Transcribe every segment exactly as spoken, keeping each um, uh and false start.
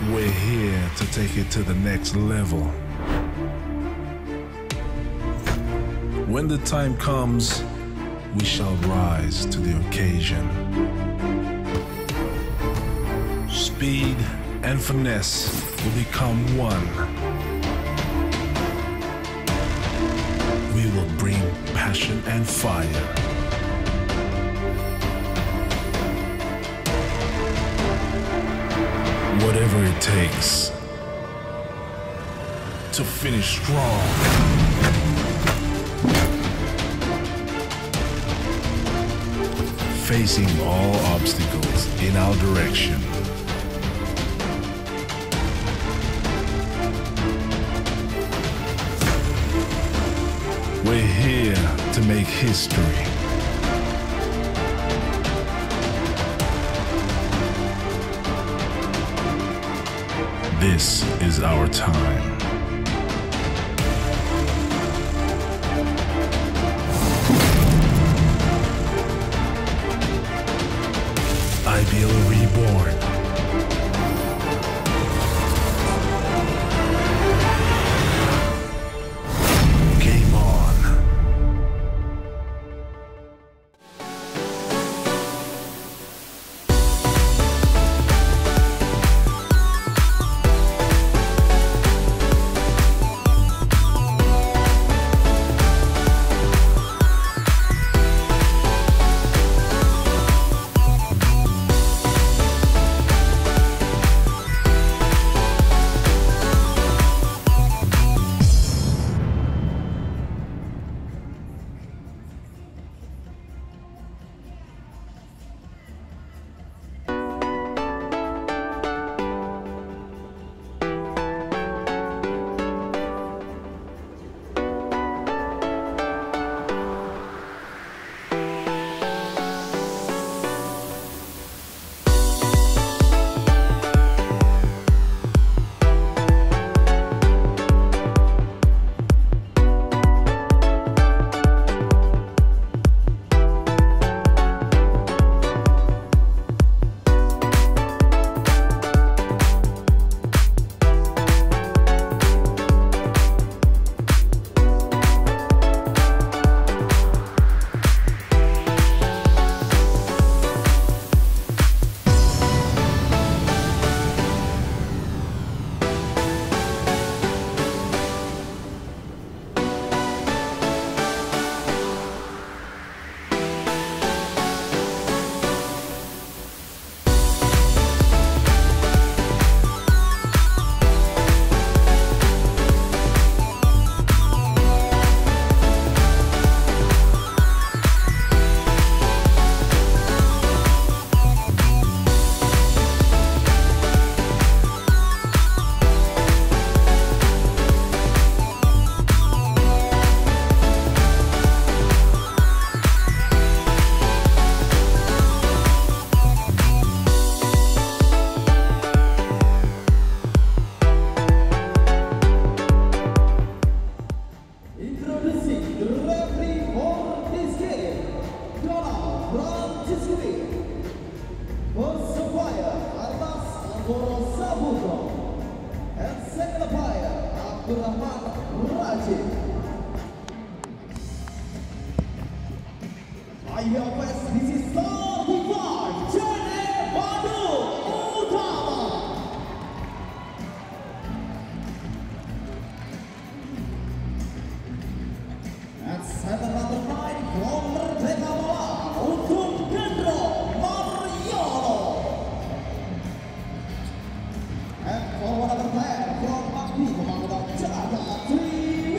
We're here to take it to the next level. When the time comes, we shall rise to the occasion. Speed and finesse will become one. We will bring passion and fire. Whatever it takes to finish strong. Facing all obstacles in our direction. We're here to make history. This is our time. I B L Reborn. Game on.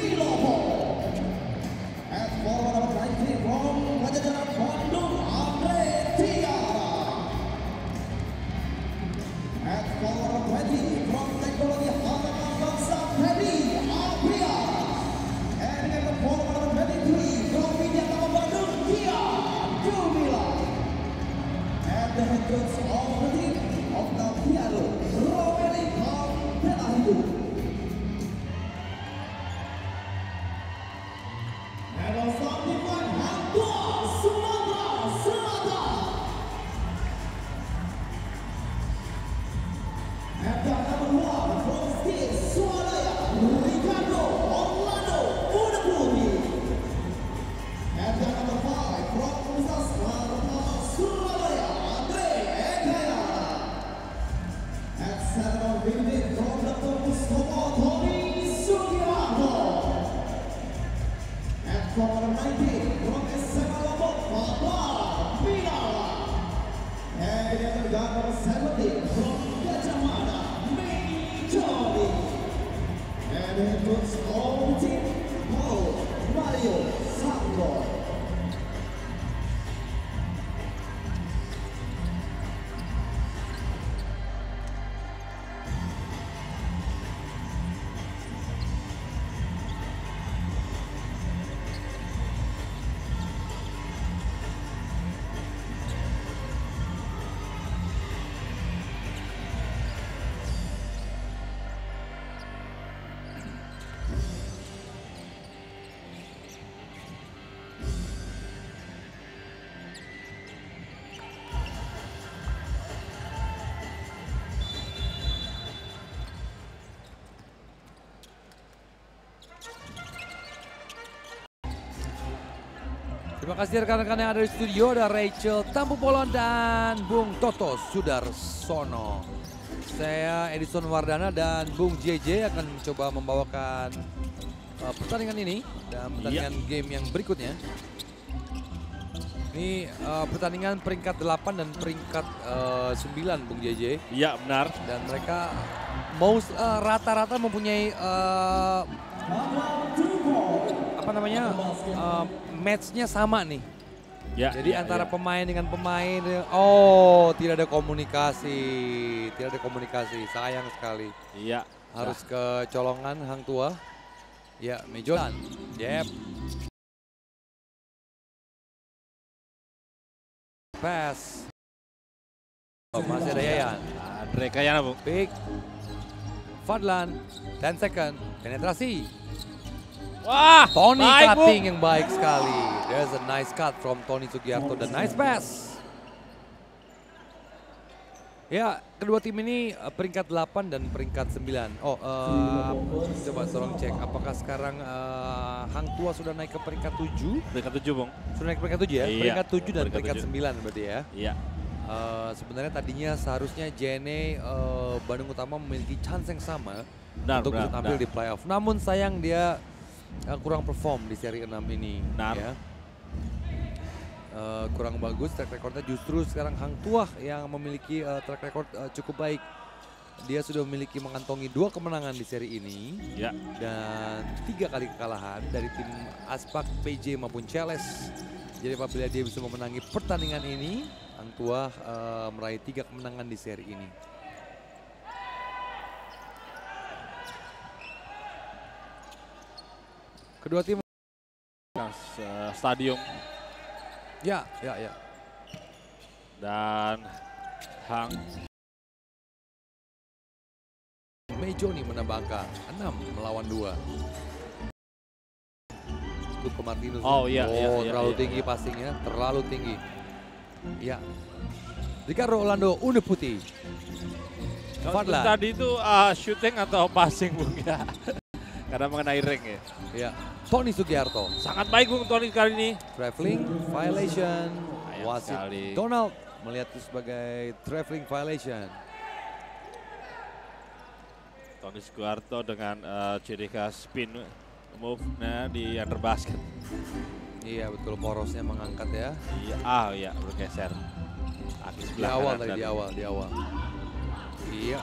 From Pajajaran Bandung, Andre got number seventeen from Gajah Mada, Tony. And he puts all the team, Paul Mario Sangro. Terima kasih rekan-rekan yang ada di studio, ada Rachel Tampu Polon dan Bung Toto Sudarsono. Saya Edison Wardana dan Bung J J akan mencoba membawakan uh, pertandingan ini dan pertandingan ya. game yang berikutnya. Ini uh, pertandingan peringkat delapan dan peringkat uh, sembilan Bung J J. Iya benar. Dan mereka most uh, rata-rata mempunyai uh, apa namanya uh, match-nya sama nih. Ya, Jadi ya, antara ya. pemain dengan pemain, oh tidak ada komunikasi, tidak ada komunikasi, sayang sekali. Iya. Harus ke colongan Hang Tua. Ya, Mejolan. Yep. Pass. Oh, masih ada Yayan. Andre Kayana, Bung. Pick. Fadlan. ten second. Penetrasi. Wah, Tony baik, cutting Bung. yang baik sekali. There's a nice cut from Tony Sugiarto dan nice pass. Ya, kedua tim ini uh, peringkat delapan dan peringkat sembilan. Oh, uh, coba tolong cek apakah sekarang uh, Hang Tua sudah naik ke peringkat tujuh? Peringkat tujuh, Bung. Sudah naik ke peringkat tujuh ya? Iya, Peringkat tujuh dan peringkat peringkat tujuh. sembilan berarti ya? Iya. Uh, sebenarnya tadinya seharusnya J N A uh, Bandung Utama memiliki chance yang sama Benar, untuk bisa benar, tampil benar. di playoff. Namun sayang dia uh, kurang perform di seri enam ini. Benar. Ya. Uh, kurang bagus track recordnya, justru sekarang Hang Tuah yang memiliki uh, track record uh, cukup baik. Dia sudah memiliki mengantongi dua kemenangan di seri ini Ya. dan tiga kali kekalahan dari tim Aspak, P J maupun Celes. Jadi apabila dia bisa memenangi pertandingan ini, Hang Tuah uh, meraih tiga kemenangan di seri ini. Kedua tim Uh, stadium ya, ya, ya. dan Hang Mejoni menambah angka enam melawan dua. Untuk ke Martinus. Oh, iya, oh iya, iya, terlalu iya, tinggi iya. passingnya, terlalu tinggi. Ya. Ricardo Orlando Une Putih. Kalau Fadlan. tadi itu uh, shooting atau passing, Bung ya. Karena mengenai ring ya. Ya. Tony Sugiarto. Sangat baik, Bung, Tony kali ini. Traveling violation. Sayang Wasit sekali. Donald melihat itu sebagai traveling violation. Tony Sugiarto dengan uh, ciri khas spin move-nya di under basket. Iya betul, porosnya mengangkat ya. Iya, ah iya bergeser. Kaki Di sebelah awal kanan tadi, dan- di awal, di awal. Iya.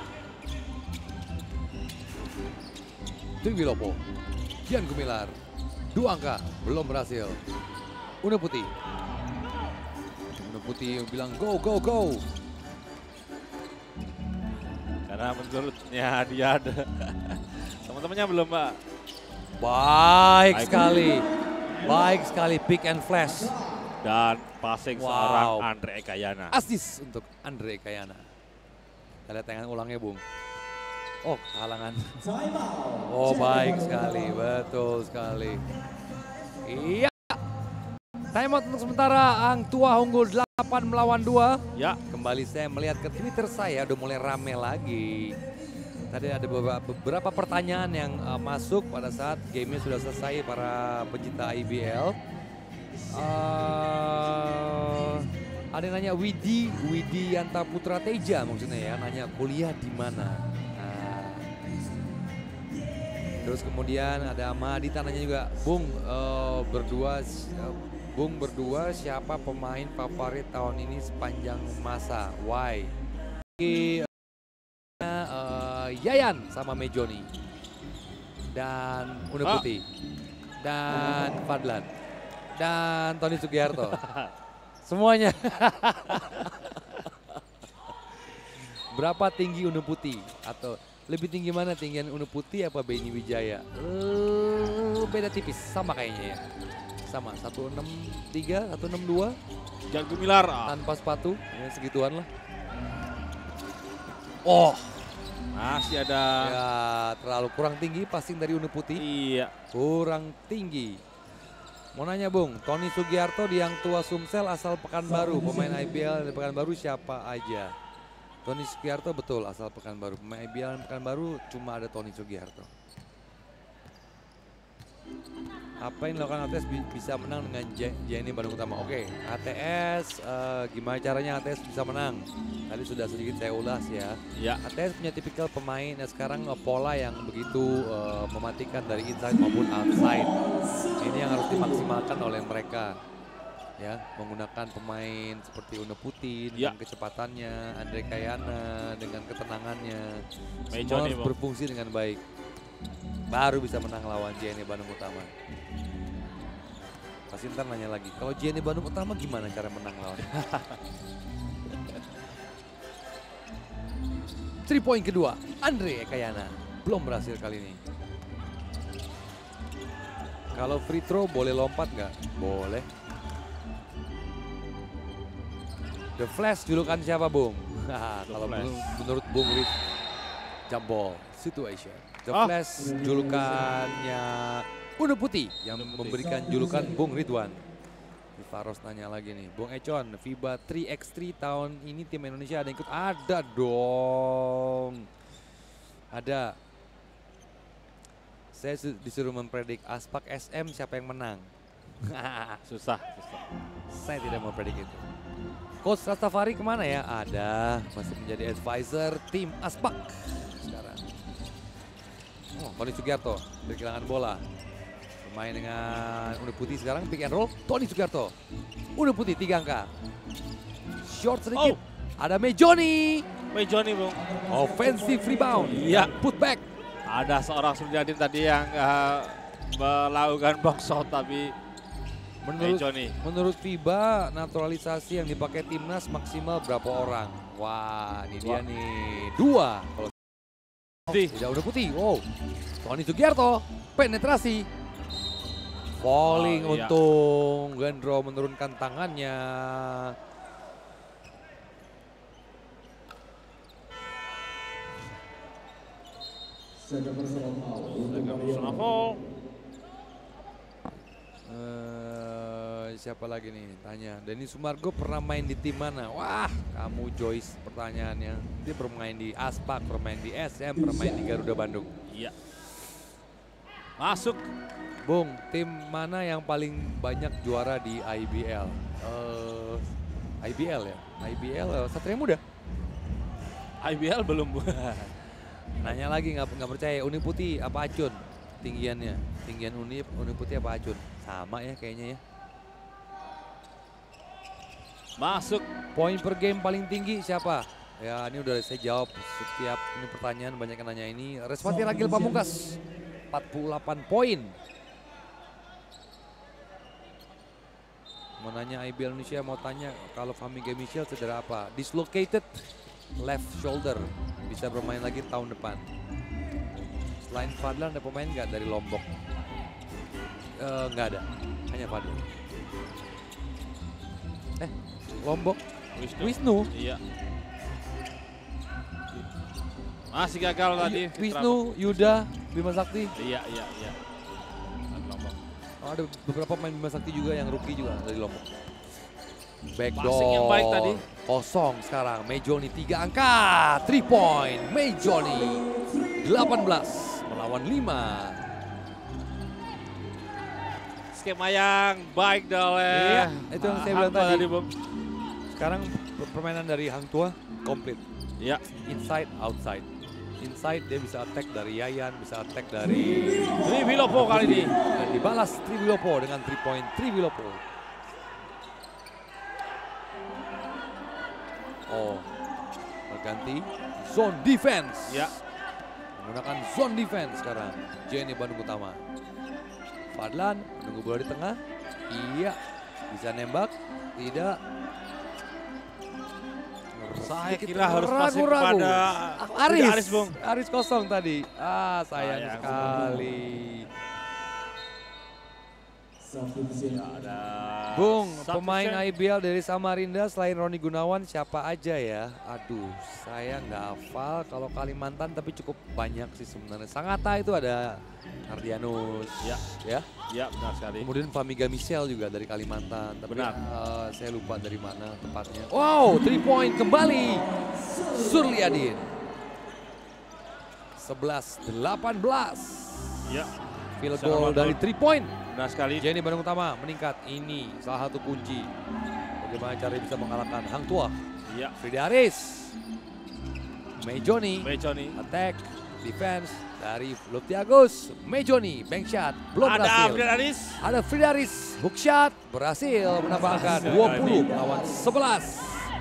Triwilopo. Kian Gumilar. Dua angka, belum berhasil. Une Putih. Une Putih bilang go, go, go. Karena menurutnya dia ada teman-temannya belum, Pak. Baik Baik. sekali. Baik sekali pick and flash. Dan passing Wow. seorang Andre Kayana. Asis untuk Andre Kayana. Kita lihat tayangan ulangnya, Bung. Oh, halangan. Oh, baik sekali. Betul sekali. Iya. Timeout untuk sementara. Hang Tua unggul delapan melawan dua. Ya, Kembali saya melihat ke Twitter saya udah mulai rame lagi. Tadi ada beberapa, beberapa pertanyaan yang uh, masuk pada saat gamenya sudah selesai para pencinta I B L. Uh, ada yang nanya Widi, Widi Yanta Putra Teja maksudnya ya, nanya kuliah di mana. Nah, terus kemudian ada Mahadita nanya juga, Bung uh, berdua uh, Bung berdua siapa pemain favorit tahun ini sepanjang masa? Why? Uh, Yayan sama Mejoni dan Une Ah. Putih dan Fadlan dan Tony Sugiharto. Semuanya. Berapa tinggi Une Putih? Atau lebih tinggi mana, tinggian Une Putih apa Benny Wijaya? Uh, beda tipis, sama kayaknya ya. Sama, seratus enam puluh tiga, seratus enam puluh dua. Jangan Gumilar. Ah. Tanpa sepatu, ya segituan lah. Oh, Masih ada. ya terlalu kurang tinggi passing dari Une Putih. Iya. Kurang tinggi. Mau nanya Bung, Tony Sugiharto di Yang Tua Sumsel asal Pekanbaru. Pemain I B L dari Pekanbaru siapa aja? Tony Sugiharto betul asal Pekanbaru. Pemain I B L Pekanbaru cuma ada Tony Sugiharto. Apa yang dilakukan A T S bisa menang dengan Jenny Bandung Utama? Oke, A T S uh, gimana caranya A T S bisa menang? Tadi sudah sedikit saya ulas ya. Ya. A T S punya tipikal pemain ya, sekarang uh, pola yang begitu uh, mematikan dari inside maupun outside. Ini yang harus dimaksimalkan oleh mereka. Ya, menggunakan pemain seperti Une Putih dengan Ya. kecepatannya, Andre Kayana dengan ketenangannya. Semua Mejoni, harus Bang. berfungsi dengan baik. Baru bisa menang lawan J N E Bandung Utama. Pasti ntar nanya lagi, kalau J N E Bandung Utama gimana cara menang lawan? Three point kedua, Andre Kayana. Belum berhasil kali ini. Kalau free throw boleh lompat nggak? Boleh. The Flash julukan siapa Bung? Kalau Flash. menurut, menurut Bung Rit, jump ball situation. The Ah. Flash julukannya Une Putih yang Une Putih. memberikan julukan Bung Ridwan. Faros nanya lagi nih, Bung Econ, FIBA tiga by tiga tahun ini tim Indonesia ada yang ikut? Ada dong. Ada. Saya su- disuruh mempredik Aspak S M siapa yang menang. Susah. Susah. Saya tidak mau predik itu. Coach Rastafari kemana ya? Ada, masih menjadi advisor tim Aspak sekarang. Oh, Tony Sugiharto dari kehilangan bola. Bermain dengan Une Putih sekarang, pick and roll. Tony Sugiharto. Une Putih tiga angka. Short sedikit. Oh. Ada Mejoni. Mejoni, Bung. Offensive rebound. Iya. Put back. Ada seorang Suryadin tadi yang uh, melakukan box shot tapi Menurut Mejoni. menurut FIBA naturalisasi yang dipakai timnas maksimal berapa orang? Wah, ini dia Dua. nih. Dua. Kalau Putih. tidak Une Putih. Wow. Tony Sugiharto penetrasi. Falling Oh, iya. untung. Gendro menurunkan tangannya. Second personal foul. Dengan personal foul. Eh, siapa lagi nih tanya. Denny Sumargo pernah main di tim mana? Wah, kamu Joyce pertanyaannya. Dia bermain di Aspak, bermain di S M, bermain di Garuda Bandung. Iya. Masuk. Bung, tim mana yang paling banyak juara di I B L? Eh, I B L ya? I B L eh, Satria Muda. I B L belum. Nanya lagi nggak nggak percaya. Une Putih apa Acun? Tinggiannya, tinggian Uni, Une Putih apa Acun? Sama ya kayaknya ya. Masuk. Poin per game paling tinggi siapa? Ya ini udah saya jawab setiap ini pertanyaan banyak yang nanya ini. Reswati Ragil Pamungkas empat puluh delapan poin. Mau nanya I B L Indonesia, mau tanya kalau Fahmi Gemichel cedera apa? Dislocated left shoulder, bisa bermain lagi tahun depan. Selain Fadlan ada pemain nggak dari Lombok? Eh, nggak ada, hanya Fadlan. Eh, Lombok, Wisnu. Wisnu. Iya. Masih gagal tadi. Wisnu, Yuda, Bima Sakti. Iya, iya, iya. Dan Lombok. Oh, ada beberapa pemain Bima Sakti juga yang rookie juga dari Lombok. Backdoor. Passing yang baik tadi. Kosong sekarang. Mejoni tiga angka. three point. Mejoni delapan belas melawan lima. Skema yang baik oleh. Iya, itu yang saya bilang Hang Tua tadi. Bung. Sekarang permainan dari Hang Tua komplit. Iya. Inside, outside. Inside dia bisa attack dari Yayan, bisa attack dari Trivilopo kali ini. dan dibalas Trivilopo dengan three point Trivilopo. Oh, berganti zone defense. Ya. Menggunakan zone defense sekarang. Jenny Bandung Utama. Fadlan menunggu bola di tengah. Iya, bisa nembak. Tidak. Saya Sedikit kira harus passing ragu-ragu. kepada Aris. Aris, Bung. Aris kosong tadi. Ah, sayang Sayang sekali. Substitution. Ada Bung, substitution. pemain I B L dari Samarinda selain Roni Gunawan siapa aja ya? Aduh, saya nggak hafal kalau Kalimantan tapi cukup banyak sih sebenarnya. Sangatta itu ada Ardianus, Ya. ya. Ya, benar sekali. Kemudian Famiga Michelle juga dari Kalimantan. Tapi Benar. eh, saya lupa dari mana tepatnya. Wow, three point kembali Surliadin. sebelas delapan belas. Ya, Field Secara goal manual. dari three point. benar sekali. Jenny Bandung Utama meningkat. Ini salah satu kunci. Bagaimana cara bisa mengalahkan Hang Tuah. Ya, Frida Aris. Mejoni. Mejoni. Attack. Defense dari Lutiagus. Mejoni. Bank shot. Belum Ada berhasil. Frida Aris. Ada Frida Aris. Hook shot. Berhasil menambah angka dua puluh lawan sebelas.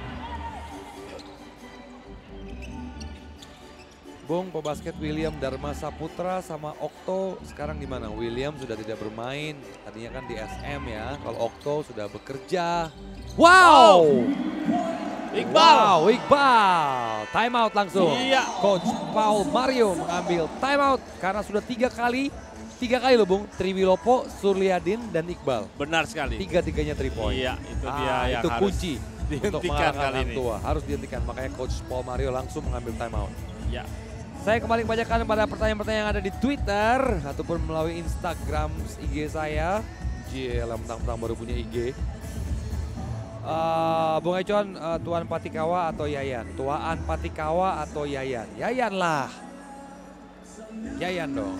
Bung, pebasket William Dharma Saputra sama Okto sekarang di mana? William sudah tidak bermain, tadinya kan di S M ya. Kalau Okto sudah bekerja. Wow! Iqbal. Wow, Iqbal. Time out langsung. Iya. Coach Paul Mario mengambil time out karena sudah tiga kali, tiga kali loh Bung. Triwilopo, Surliadin, dan Iqbal. Benar sekali. Tiga-tiganya three point. Iya, itu dia Ah, yang itu harus kunci untuk dihentikan mengalahkan kali Hang ini. Tuah. Harus dihentikan, makanya Coach Paul Mario langsung mengambil time out. Ya. Saya kembali membacakan pada pertanyaan-pertanyaan yang ada di Twitter ataupun melalui Instagram I G saya. Jela, mentang-mentang baru punya I G. Uh, Bung Econ, uh, Tuan Patikawa atau Yayan? Tuan Patikawa atau Yayan? Yayan lah. Yayan dong.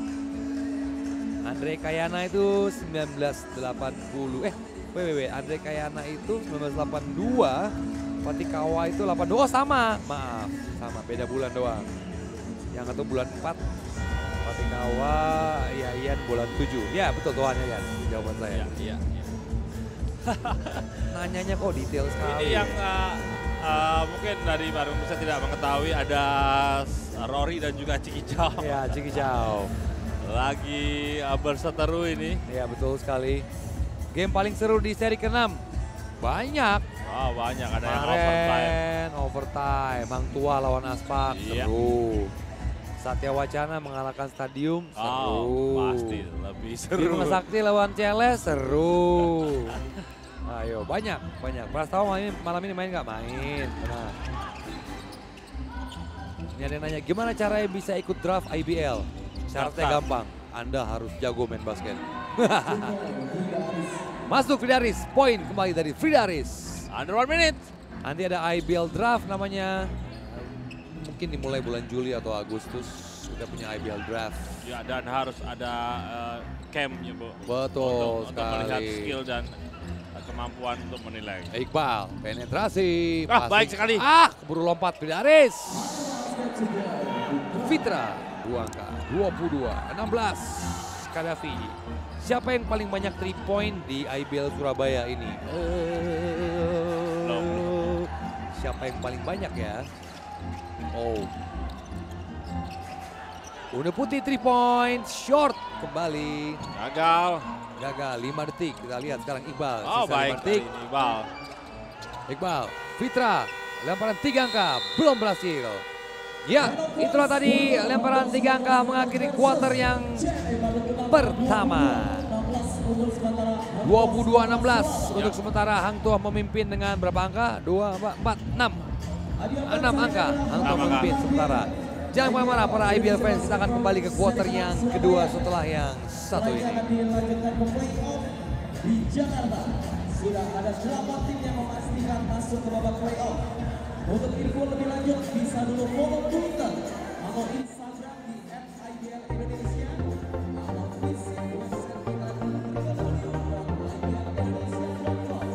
Andre Kayana itu sembilan belas delapan puluh. Eh, wait, wait, wait. Andre Kayana itu sembilan belas delapan puluh dua. Patikawa itu delapan puluh dua. Oh sama, maaf. Sama, beda bulan doang. Yang satu bulan empat, Patikawa, Yayan bulan tujuh. Ya betul Tuhan Yayan, jawaban saya. Ya, iya. Nanyanya kok detail sekali. Ini yang uh, uh, mungkin dari Baru bisa tidak mengetahui ada Rory dan juga Ciki Chow. Ya, Ciki Chow. Lagi uh, berseteru ini. Ya betul sekali. Game paling seru di seri keenam. Banyak. Oh, banyak ada yang overtime. Kemarin overtime. Hang Tuah lawan Aspak, Iya. seru. Satya Wacana mengalahkan Stadium, seru. Oh, pasti lebih seru. Bima Sakti lawan Celes, seru. Ayo, banyak, banyak. Prastawa main, malam ini main nggak? Main, benar. Ini ada yang nanya, gimana caranya bisa ikut draft I B L? Syaratnya Daftar. gampang, Anda harus jago main basket. Masuk Frida Aris, poin kembali dari Frida Aris. Under one minute. Nanti ada I B L draft namanya. Mungkin dimulai bulan Juli atau Agustus sudah punya I B L draft. Ya, dan harus ada uh, campnya, Bu. Betul untuk, untuk melihat sekali. skill dan uh, kemampuan untuk menilai. Iqbal, penetrasi. Ah, passing. baik sekali. Ah, keburu lompat Frida Aris. Fitra, dua angka, dua puluh dua enam belas. Kadafi. Siapa yang paling banyak three point di I B L Surabaya ini? Belum. Siapa yang paling banyak ya? Oh. Udah Putih three point, short kembali. Gagal. Gagal lima detik, kita lihat sekarang Iqbal. Oh, sisa baik lima detik. kali ini, Iqbal. Iqbal, Fitra, lemparan tiga angka, belum berhasil. Ya, itulah tadi lemparan tiga angka mengakhiri kuarter yang pertama. dua puluh dua enam belas untuk sementara Hang Tuah memimpin dengan berapa angka? dua, empat, enam. enam angka, Hang Tuah enam angka. memimpin sementara. Jangan kemana-mana para I B L fans, kita akan kembali ke kuarter yang kedua setelah yang satu ini. Dilanjutkan ke playoff di Jakarta. Sudah ada delapan tim yang memastikan masuk ke babak playoff. Untuk info lebih lanjut bisa dulu follow Twitter atau Instagram di et i b l indonesia atau visit website kita di w w w titik i b l indonesia titik com.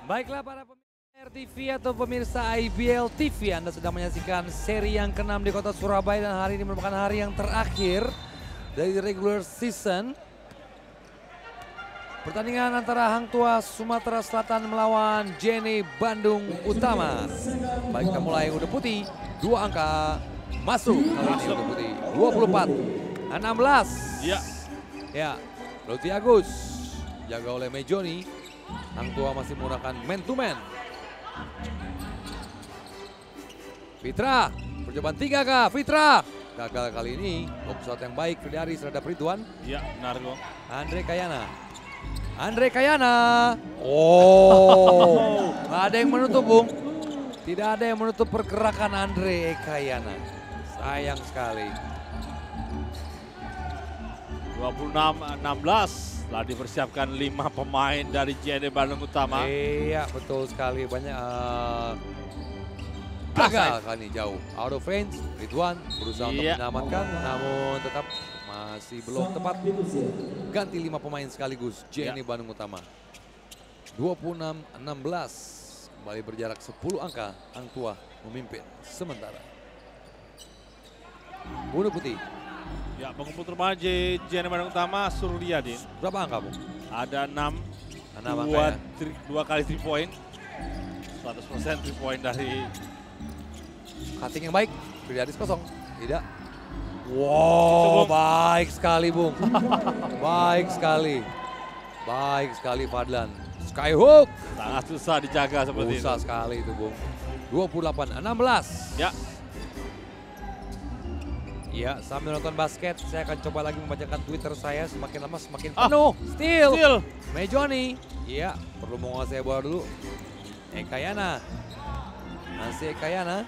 Baiklah para pemirsa R T V atau pemirsa I B L T V, Anda sedang menyaksikan seri yang keenam di kota Surabaya dan hari ini merupakan hari yang terakhir dari regular season. Pertandingan antara Hang Tuah Sumatera Selatan melawan Jenny Bandung Utama. Baik, kita mulai udah putih, dua angka masuk kali ini udah putih, dua puluh empat enam belas. Ya. Ya, Lutfi Agus jaga oleh Mejoni. Hang Tuah masih menggunakan man to man. Fitra, percobaan tiga K, Fitra. Gagal kali ini, oh pesawat yang baik Firdaris terhadap Ridwan. Ya, benar kok. Andre Kayana. Andre Kayana. Oh, nggak ada yang menutup, Bung. Tidak ada yang menutup pergerakan Andre Kayana. Sayang sekali. dua puluh enam enam belas. Telah dipersiapkan lima pemain dari J N E Bandung Utama. Iya, betul sekali. Banyak uh, gagal kali ini jauh. Out of range, Ridwan berusaha Iya. untuk menyelamatkan, namun tetap masih belum tepat. Ganti lima pemain sekaligus J N E Iya. Bandung Utama. dua puluh enam enam belas. Kembali berjarak sepuluh angka. Hang Tuah memimpin sementara. Bunuh Putih. Ya, pengumpul remaja J N E Bandung Utama Suryadin. Berapa angka, Bung? Ada enam, Enam angka dua, ya? tri- dua kali three point. seratus persen three point dari Cutting yang baik. Firdaris kosong. Tidak. Wow, Bung. baik sekali, Bung. Baik sekali. Baik sekali Fadlan. Skyhook. sangat susah dijaga seperti Susah itu. sekali itu, Bung. dua puluh delapan enam belas. Ya, Ya, sambil nonton basket, saya akan coba lagi membacakan Twitter saya. Semakin lama semakin Ah, penuh. Steal. still. Mejoni. Iya, perlu menguasai bola dulu. Ekayana. Masih Ekayana.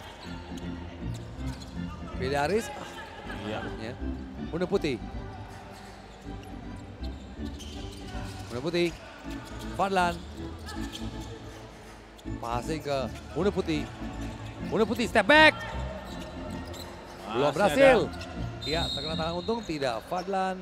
Firdaris. Ah, Ya. ya. Bunuh Putih. Bunuh Putih. Fadlan. Passing ke Bunuh Putih. Bunuh Putih, step back. Belum Masih berhasil. ada. Ya, terkena tangan untung tidak. Fadlan.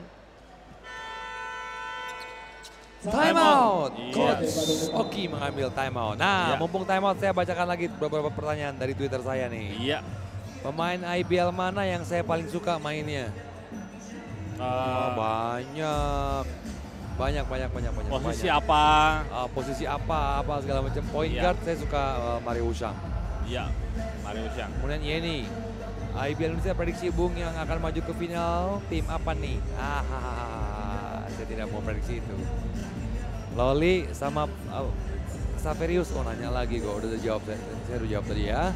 Time out. Iya. Coach Oki mengambil time out. Nah, Iya. mumpung time out saya bacakan lagi beberapa pertanyaan dari Twitter saya nih. Iya. Pemain I B L mana yang saya paling suka mainnya? Oh, Eh, banyak. Banyak, banyak, banyak, banyak. posisi banyak. apa? Uh, posisi apa, apa segala macam. Point Iya. guard saya suka uh, Mario Ushang. Iya, Mario Siang. Kemudian Yeni. I B L Indonesia prediksi Bung yang akan maju ke final tim apa nih? Ah, saya tidak mau prediksi itu. Loli sama uh, Saverius, oh nanya lagi kok, udah jawab saya, saya udah jawab tadi ya.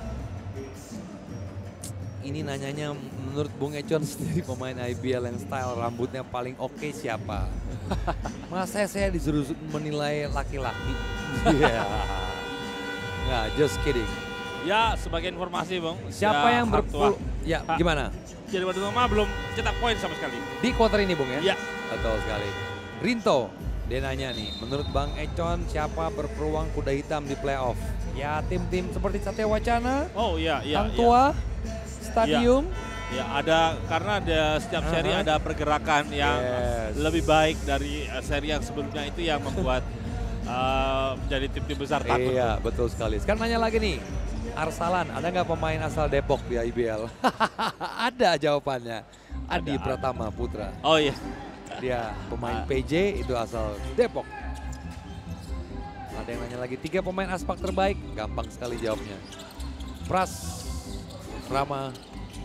Ini nanyanya menurut Bung Econ sendiri pemain I B L yang style rambutnya paling oke siapa? Masa saya disuruh menilai laki-laki? Iya. Nggak, just kidding. Ya, sebagai informasi, Bung. Siapa ya, yang Hang Tuah. berpul... Ya, Ha. gimana? Jadi Bandung Utama belum cetak poin sama sekali. Di quarter ini, Bung ya? Iya. Betul sekali. Rinto, dia nanya nih, menurut Bang Econ siapa berpeluang kuda hitam di playoff? Ya, tim-tim seperti Satya Wacana, Oh iya, iya. Hang iya. Tuah, Stadium. Ya, ada karena ada setiap seri Uh-huh. ada pergerakan yang Yes. lebih baik dari uh, seri yang sebelumnya itu yang membuat uh, menjadi tim-tim besar takut. Iya, betul sekali. Sekarang nanya lagi nih, Arsalan, ada nggak pemain asal Depok di I B L? Ada jawabannya. Adi Ada, Pratama Putra. Oh iya. Dia pemain Ah. P J itu asal Depok. Ada yang nanya lagi, tiga pemain aspak terbaik? Gampang sekali jawabnya. Pras, Rama,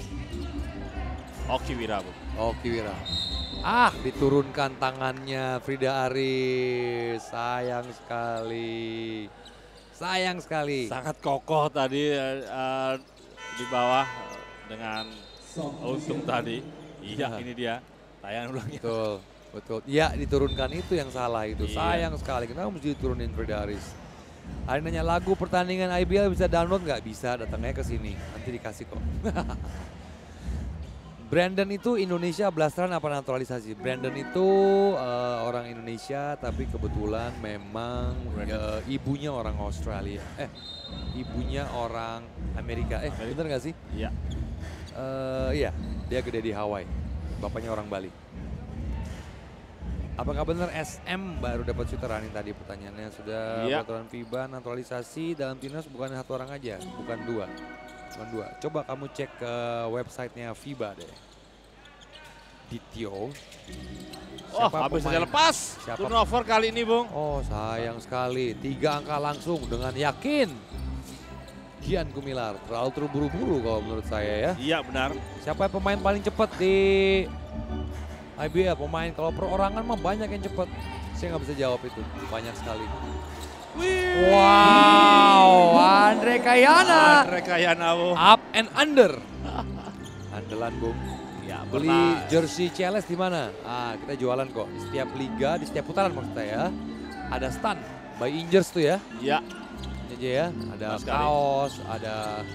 Oki Wira, Bung. Oki Wira. Ah, diturunkan tangannya Frida Aris. Sayang sekali. Sayang sekali. Sangat kokoh tadi uh, di bawah uh, dengan untung tadi. Iya, Nah. ini dia. Tayangan ulangnya. Betul, betul. Ya, diturunkan itu yang salah itu. Iya. Sayang sekali. Kenapa mesti diturunin Frida Aris? Ada yang nanya lagu pertandingan I B L bisa download nggak? Bisa, datangnya ke sini. Nanti dikasih kok. Brandon itu Indonesia blasteran apa naturalisasi? Brandon itu uh, orang Indonesia tapi kebetulan memang uh, ibunya orang Australia. Eh, ibunya orang Amerika. Eh, Amerika. bener nggak sih? Iya. Eh, iya, dia gede di Hawaii. Bapaknya orang Bali. Apakah benar S M baru dapat shooter? Ini tadi pertanyaannya sudah Iya. peraturan FIBA naturalisasi dalam timnas bukan satu orang aja, bukan dua, bukan dua. Coba kamu cek ke websitenya FIBA deh. Ditio. Oh, habis saja lepas. Siapa? Turnover kali ini, Bung. Oh, sayang sekali. Tiga angka langsung dengan yakin. Gian Gumilar terlalu terburu-buru kalau menurut saya ya. Iya, benar. Siapa pemain paling cepat di I B L? Pemain kalau perorangan mah banyak yang cepat. Saya nggak bisa jawab itu. Banyak sekali. Wih. Wow, Andre Kayana. Andre Kayana, Bung. Up and under. Andalan, Bung. Ya, Beli pernah. jersey C L S di mana? Ah, kita jualan kok di setiap liga, di setiap putaran maksud saya. Ada stand by Ingers tuh ya. Iya. Ini aja ya. Ada Benar sekali. kaos, ada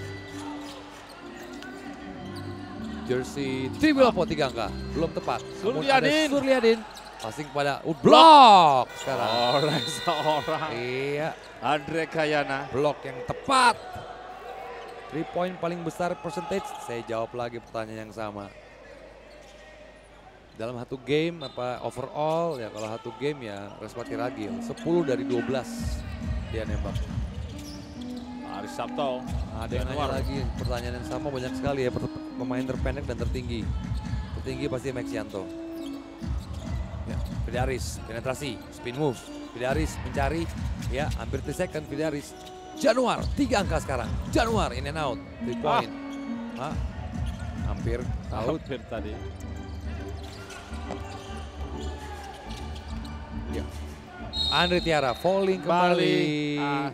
jersey Tribulopo tiga angka. Belum tepat. Namun ada Suryadin. Suryadin. Passing kepada uh, blok sekarang. Oleh seorang Iya, Andre Kayana. blok yang tepat. Three point paling besar percentage. Saya jawab lagi pertanyaan yang sama. Dalam satu game apa overall ya, kalau satu game ya Respati Ragil sepuluh dari dua belas dia nembak. Aris Sabto. Ada yang nanya lagi pertanyaan yang sama banyak sekali ya, pemain terpendek dan tertinggi. Tertinggi pasti Maxianto. Ya, Fidaris penetrasi, spin move. Fidaris mencari ya hampir tiga second Fidaris. Januar tiga angka sekarang. Januar in and out three point. Ah. Hampir out. Hampir tadi. Ya. Andre Tiara falling kembali. Balik. Ah.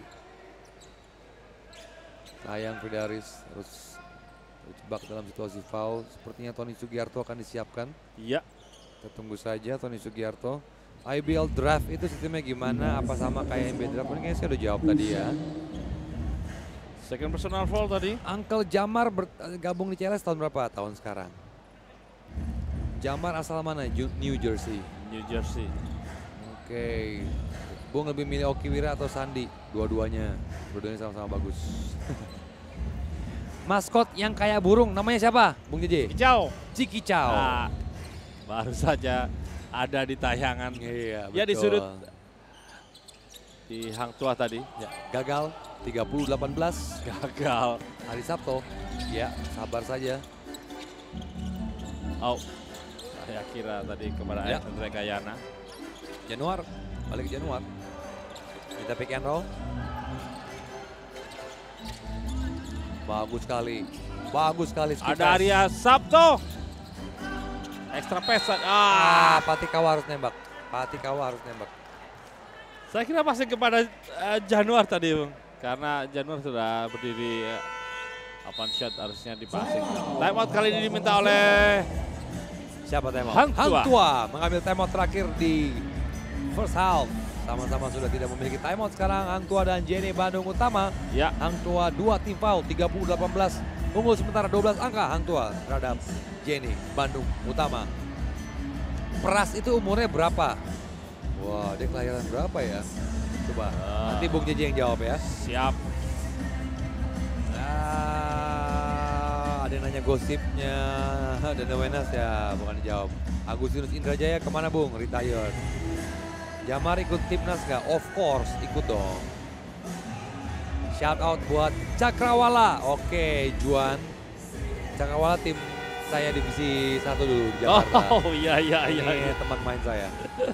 Sayang Fidaris harus terjebak dalam situasi foul. Sepertinya Tony Sugiarto akan disiapkan. Iya. Kita tunggu saja Tony Sugiarto. I B L draft itu sistemnya gimana? Apa sama kayak N B A draft? Ini kayaknya saya udah jawab tadi ya. Second personal foul tadi. Uncle Jamar bergabung di C L S tahun berapa? Tahun sekarang. Jamar asal mana? Ju- New Jersey. New Jersey. Oke. Bung lebih milih Okiwira atau Sandi? Dua-duanya. Dua-duanya sama-sama bagus. Maskot yang kayak burung namanya siapa? Bung J J? Kicau. Cikicau. Nah, baru saja ada di tayangan. Iya, Ya, di betul. sudut di Hang Tua tadi. Ya, gagal tiga puluh delapan belas. Gagal. Hari Sabto. Ya, sabar saja. Oh, saya kira tadi kepada Ya. Andre Kayana. Januar, balik ke Januar. Kita pick and roll. Bagus sekali. Bagus sekali. skip Ada pass. Arya Sabto. Ekstra pesan. Ah, Ah, Patikawa harus nembak. Patikawa harus nembak. saya kira masih kepada eh, Januar tadi, Bung. Karena Januar sudah berdiri eh, open shot harusnya di passing. Timeout kali ini diminta oleh Siapa timeout? Hang Tua. Hang Tua mengambil timeout terakhir di first half. Sama-sama sudah tidak memiliki timeout sekarang Hang Tua dan Jenny Bandung Utama. ya Hang Tua dua tim foul, tiga puluh delapan belas. Unggul sementara dua belas angka Hang Tua terhadap Jenny Bandung Utama. Pras itu umurnya berapa? Wah, dia kelahiran berapa ya? Coba, Ah. nanti Bung J J yang jawab ya. siap. Ah, ada yang nanya gosipnya, dan Wenas ya, bukan dijawab. Agustinus Indrajaya kemana Bung? Retired. Jamar ikut timnas nggak? Of course, ikut dong. Shout out buat Cakrawala. Oke, Juan. Cakrawala tim saya divisi satu dulu di Jakarta. Oh, iya iya iya. Ini teman main saya.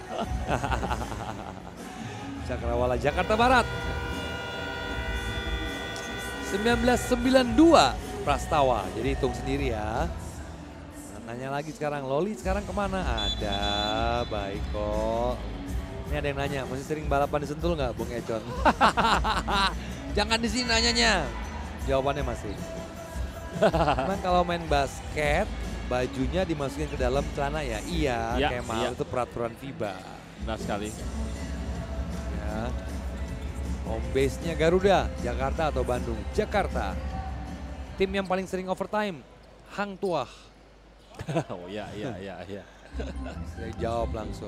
Cakrawala Jakarta Barat. seribu sembilan ratus sembilan puluh dua Prastawa. Jadi hitung sendiri ya. Nanya lagi sekarang, Loli sekarang kemana? Ada, baik kok. Ini ada yang nanya, masih sering balapan di Sentul nggak Bung Econ? Jangan di sini nanyanya. Jawabannya masih. Cuman kalau main basket, bajunya dimasukin ke dalam celana ya? Iya, Ya, Kemal, iya. itu peraturan FIBA. Benar sekali. Ya. Home base-nya Garuda, Jakarta atau Bandung? Jakarta. Tim yang paling sering overtime, Hang Tuah. Oh iya iya iya iya. Saya jawab langsung.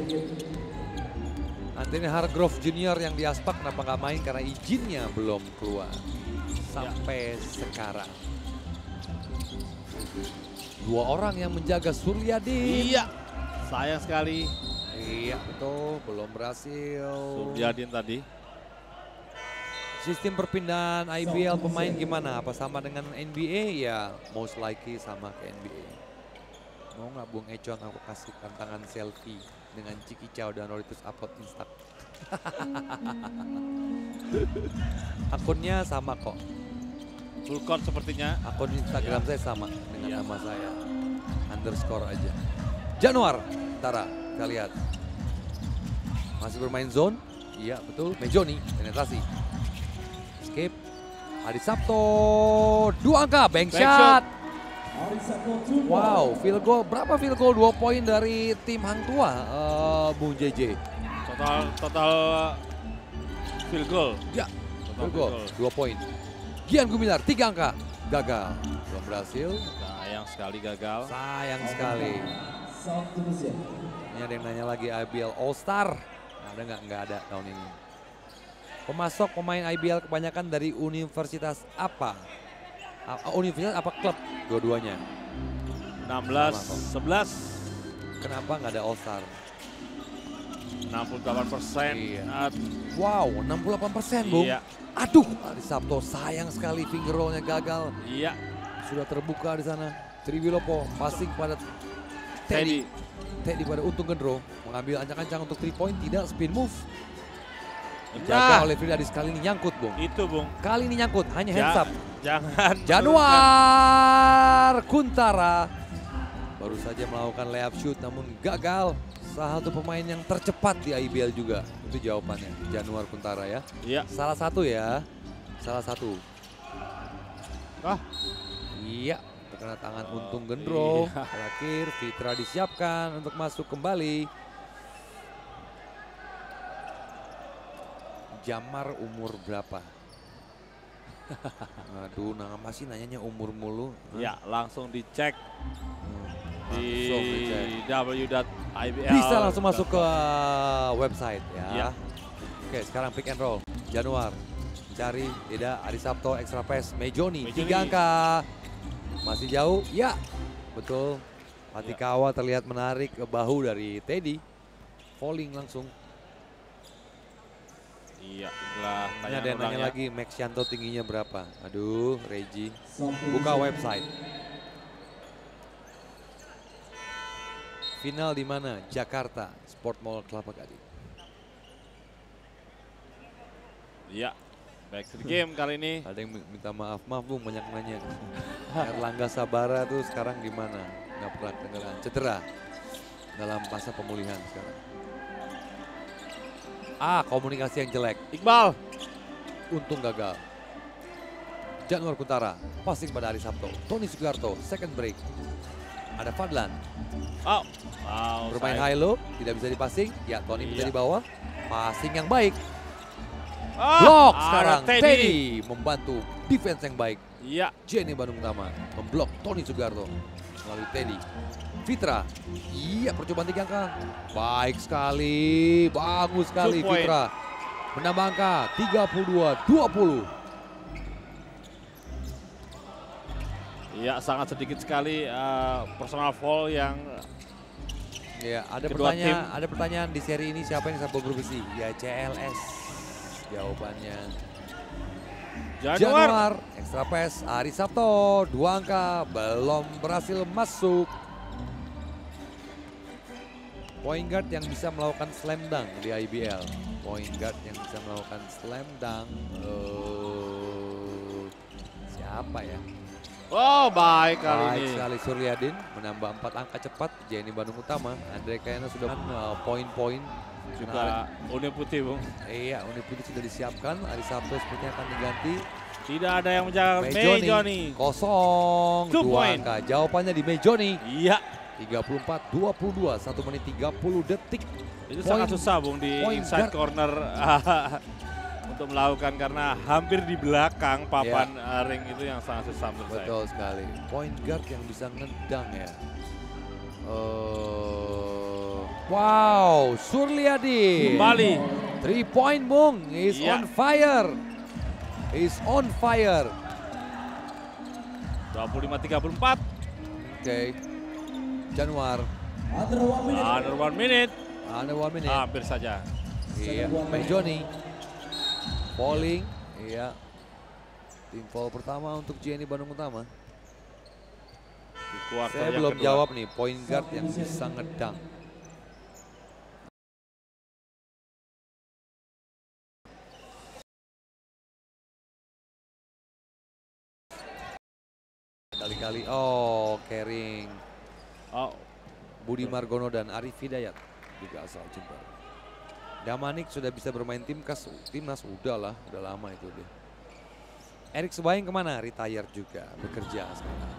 Anthony Hargrove Junior yang di Aspak kenapa nggak main? Karena izinnya belum keluar sampai sekarang. Dua orang yang menjaga Suryadin. Iya. Sayang sekali Iya betul, belum berhasil. Suryadin tadi. Sistem perpindahan I B L pemain gimana? Apa sama dengan N B A? Ya most likely sama ke N B A. Mau nggak Bung Econ aku kasih tantangan selfie dengan Ciki Chow dan Noritus upload Insta. Akunnya sama kok. Full court sepertinya. Akun Instagram Ya. saya sama dengan Ya. nama saya. Underscore aja. Januar, Tara, kita lihat. Masih bermain zone. Iya betul. Mejoni, penetrasi. Skip. Adi Sabto, dua angka, bank, Bank shot. shot. Wow, field goal, berapa field goal? Dua poin dari tim Hang Tua, uh, Bung J J. Total total field goal. Ya, Total field goal, dua poin. Gian Gumilar, tiga angka, gagal. Belum berhasil, Sayang sekali gagal. sayang sekali. Ini ada yang nanya lagi I B L All Star. Ada nggak? Nggak ada tahun ini. Pemasok pemain I B L kebanyakan dari universitas apa? A- Universitas apa klub? Dua-duanya. enam belas Sama kok. sebelas. Kenapa nggak ada All Star? enam puluh delapan persen. Iya. Ah, Wow, enam puluh delapan persen, Bung. Iya. Aduh, Adi Sabto sayang sekali finger roll-nya gagal. Iya. Sudah terbuka di sana. Triwilopo passing pada Teddy. Teddy. Teddy pada Untung Gendro mengambil ancang-ancang untuk three point, tidak spin move. Dijaga Nah, oleh Fridaris, kali ini nyangkut, Bung. itu Bung. Kali ini nyangkut, hanya Ja- hands up. Jangan. Januar Kuntara baru saja melakukan layup shoot namun gagal. Salah satu pemain yang tercepat di I B L juga. Itu jawabannya, Januar Kuntara ya. Iya. Salah satu ya, salah satu. Ah, Iya, terkena tangan Untung Gendro. iya. Terakhir Fitra disiapkan untuk masuk kembali. Jamar umur berapa? Aduh, nah masih nanyanya umur mulu. Hah? ya langsung dicek Hmm, di langsung dicek. w dot i b l. Bisa langsung masuk ke website ya. Ya. Oke, sekarang pick and roll. Januar cari tidak Adi Sabto extra pass Mejoni, Mejoni. tiga angka. Masih jauh? Ya. Betul. Hatikawa terlihat menarik ke bahu dari Teddy. Falling langsung. Iya, itulah Ini tanya ada yang nanya orangnya. lagi Max Yanto tingginya berapa? Aduh, Regi. Buka website. Final di mana? Jakarta, Sport Mall Kelapa Gading. Iya, back to the game kali ini. Ada yang minta maaf, maaf Bung, banyak nanya. Erlangga Sabara tuh sekarang gimana? Nggak pernah kedengeran, cedera dalam masa pemulihan sekarang. Ah, komunikasi yang jelek. Iqbal. Untung gagal. Januar Kuntara, passing pada Adi Sabto. Tony Sugarto, second break. Ada Fadlan, Oh, wow, bermain sayang. high low, tidak bisa dipassing. Ya, Tony bisa Iya. di bawah. Passing yang baik. Ah, Blok ada sekarang. Teddy. Teddy membantu defense yang baik. Iya, Jenny Bandung Utama memblok Tony Sugarto melalui Teddy. Fitra, iya percobaan tiga angka. Baik sekali, bagus sekali Two point. Fitra. Menambah angka tiga puluh dua dua puluh. iya sangat sedikit sekali eh, personal foul yang Ya, ada Kedua pertanyaan, ada pertanyaan di seri ini siapa yang sabuk berbesi? Ya C L S. Jawabannya Januar. Januar. Extra pass Ari Sabto, dua angka belum berhasil masuk. Point guard yang bisa melakukan slam dunk di I B L. Point guard yang bisa melakukan slam dunk. eh, siapa ya? Oh, baik kali Baik ini. sekali Suryadin menambah empat angka cepat. Jenny Bandung Utama, Andre Kayana sudah uh, poin-poin. Juga Uni Putih, Bung. Iya, Unit Putih sudah disiapkan. Ari Sabto sepertinya akan diganti. Tidak ada yang menjaga Mejoni Mejoni. kosong, Two dua point. angka. Jawabannya di Mejoni. Iya, tiga puluh empat dua puluh dua, satu menit tiga puluh detik. itu Point- sangat susah, Bung, di point inside guard. corner untuk melakukan karena hampir di belakang papan eh, ring itu yang sangat susah menurut saya. Betul sekali. Point guard yang bisa ngedang ya. Eh, wow, Suryadi. Kembali. Three point Bung, is Iya. on fire. Is on fire. dua puluh lima tiga puluh empat. Oke. Januar. Under one minute. Under one minute. Ada one minute. Ah, hampir saja. Iya, Mejoni. Falling, iya. Tim foul pertama untuk J N I Bandung Utama. Di kuartal Saya yang belum kedua. jawab nih, point guard yang bisa ngedang. Kali-kali, oh Kering. Oh, Budi Margono dan Arif Hidayat juga asal Jember. Damanik sudah bisa bermain timkas, timnas udah lah, udah lama itu dia. Erik Subaying kemana? Retired juga, bekerja sekarang.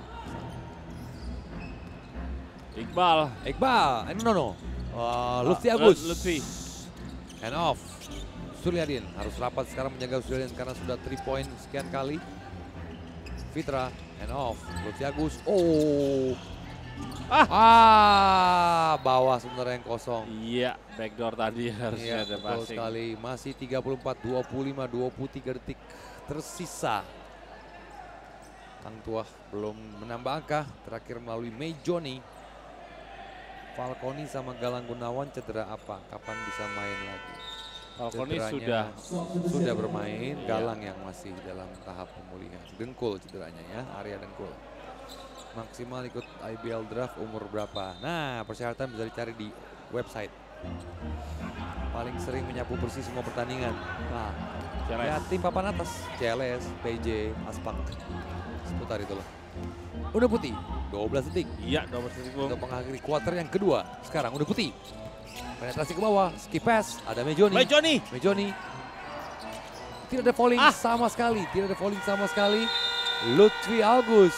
Iqbal. Iqbal, eh, no no. Uh, Lutfi Ah, Agus. Lutfi. Hand off. Suryadin harus rapat sekarang menjaga Suryadin karena sudah three point sekian kali. Fitra, hand off. Lutfi Agus. Oh. Ah. Ah, bawah sebenarnya yang kosong. Iya, backdoor tadi harusnya Iya, ada betul passing. sekali. Masih tiga puluh empat, dua puluh lima, dua puluh tiga detik tersisa. Tang Tuah belum menambah angka. Terakhir melalui Mejoni. Falconi sama Galang Gunawan cedera apa? Kapan bisa main lagi? Falconi Cederanya sudah. sudah bermain. Iya. Galang yang masih dalam tahap pemulihan. Dengkul cederanya ya, area dengkul. Maksimal ikut I B L draft umur berapa? Nah, persyaratan bisa dicari di website. Paling sering menyapu bersih semua pertandingan. Nah, C L S. ya tim papan atas, C L S, P J, Aspak, seputar itulah. Udah putih, dua belas detik Iya, nomor satu. untuk mengakhiri kuarter yang kedua. Sekarang udah putih. Penetrasi ke bawah, skip pass, ada Mejoni. Baik Johnny. Mejoni. Tidak ada falling Ah. sama sekali, tidak ada falling sama sekali. Lutfi Agus.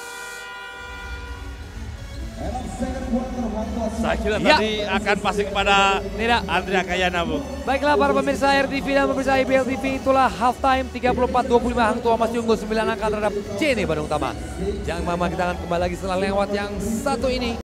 Saya kira Ya. tadi akan passing kepada Tidak. Andrea Kayana, Bu. Baiklah para pemirsa R T V dan pemirsa I B L T V, itulah halftime tiga puluh empat dua puluh lima Hang Tuah masih unggul sembilan angka terhadap J N I Bandung Utama. Jangan mama, kita akan kembali lagi setelah lewat yang satu ini.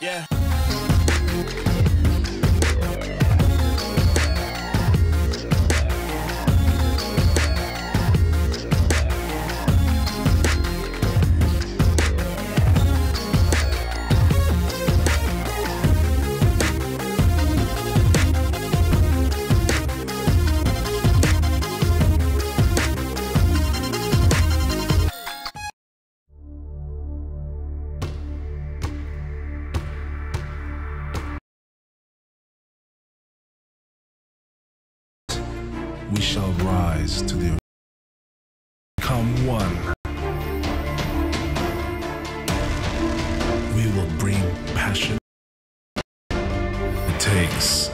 Yeah. We shall rise to the become one. We will bring passion it takes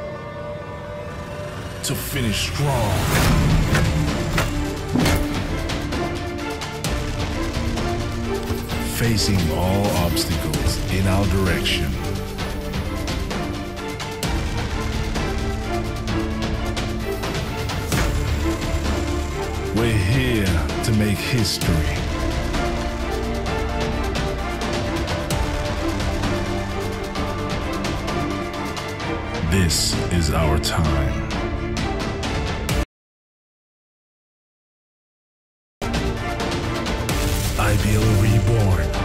to finish strong. Facing all obstacles in our direction. We're here to make history. This is our time. I B L Reborn.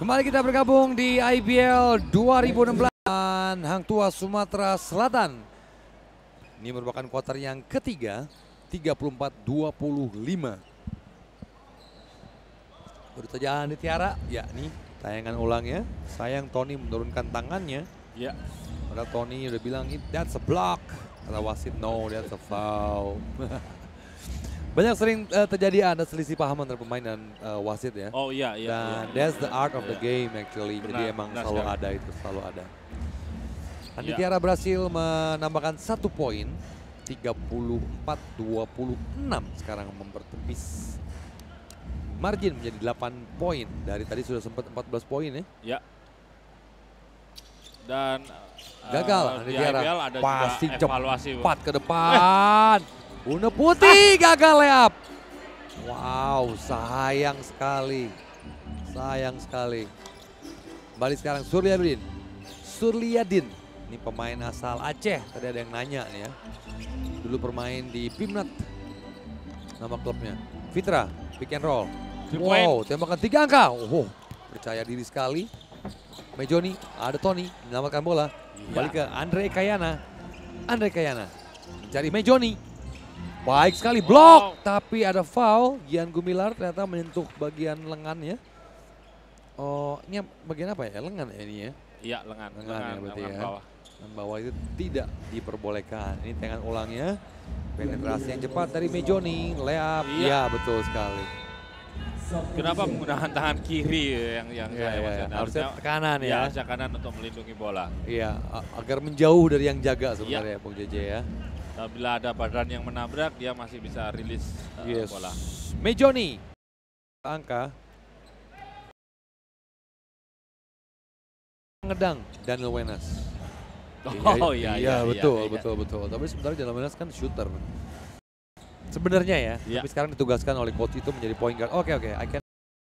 Kembali kita bergabung di I B L dua ribu enam belas Hang Tuah Sumatera Selatan. Ini merupakan kuarter yang ketiga, tiga puluh empat dua puluh lima. Baru saja Andi Tiara, ya nih tayangan ulangnya. Sayang Tony menurunkan tangannya. Ya. Padahal Tony udah bilang, that's a block. Kata wasit, no, that's a foul. Banyak sering uh, terjadi ada selisih paham antara pemain dan uh, wasit ya. Oh iya, iya. Dan iya. that's the art of the Iya. game actually. Benar, Jadi emang benar selalu sekali. ada itu, selalu ada. Andi Ya. Tiara berhasil menambahkan satu poin, tiga puluh empat dua puluh enam sekarang mempertepis margin menjadi delapan poin. Dari tadi sudah sempat empat belas poin ya. Ya. Dan Gagal uh, Andi di Tiara. I B L ada Pasti juga evaluasi. Bung. cepat ke depan. Una Putih gagal layup. Wow, sayang sekali. Sayang sekali. Balik sekarang Suryadin. Suryadin. Ini pemain asal Aceh. Tadi ada yang nanya nih ya. Dulu bermain di Pimnat. Nama klubnya. Fitra, pick and roll. Three Wow, tembakan tiga angka. Oh, percaya diri sekali. Mejoni, ada Tony menyelamatkan bola. Balik ke Andre Kayana. Andre Kayana mencari Mejoni. Baik sekali blok, Wow. tapi ada foul. Gian Gumilar ternyata menyentuh bagian lengannya. Oh, ini bagian apa ya? Lengan ya ini ya? Iya, lengan. Lengan ya berarti lengan ya. bawah. Dan bawah itu tidak diperbolehkan. Ini tangan ulangnya. Penetrasi yang cepat dari Mejoni. Layup, Iya. iya betul sekali. Kenapa menggunakan tangan kiri yang yang Iya, saya iya. maksudnya? Harusnya tekanan ya. ya. Harusnya kanan untuk melindungi bola. Iya, a- agar menjauh dari yang jaga sebenarnya Bung J J ya. Bila ada badan yang menabrak, dia masih bisa rilis uh, Yes. bola. Mejoni. Angka. Ngedang Daniel Wenas. Oh iya, iya, betul, iya, betul, betul. Tapi sebenarnya Daniel Wenas kan shooter. Sebenarnya ya, Iya. tapi sekarang ditugaskan oleh coach itu menjadi point guard. Oke, oke, I can.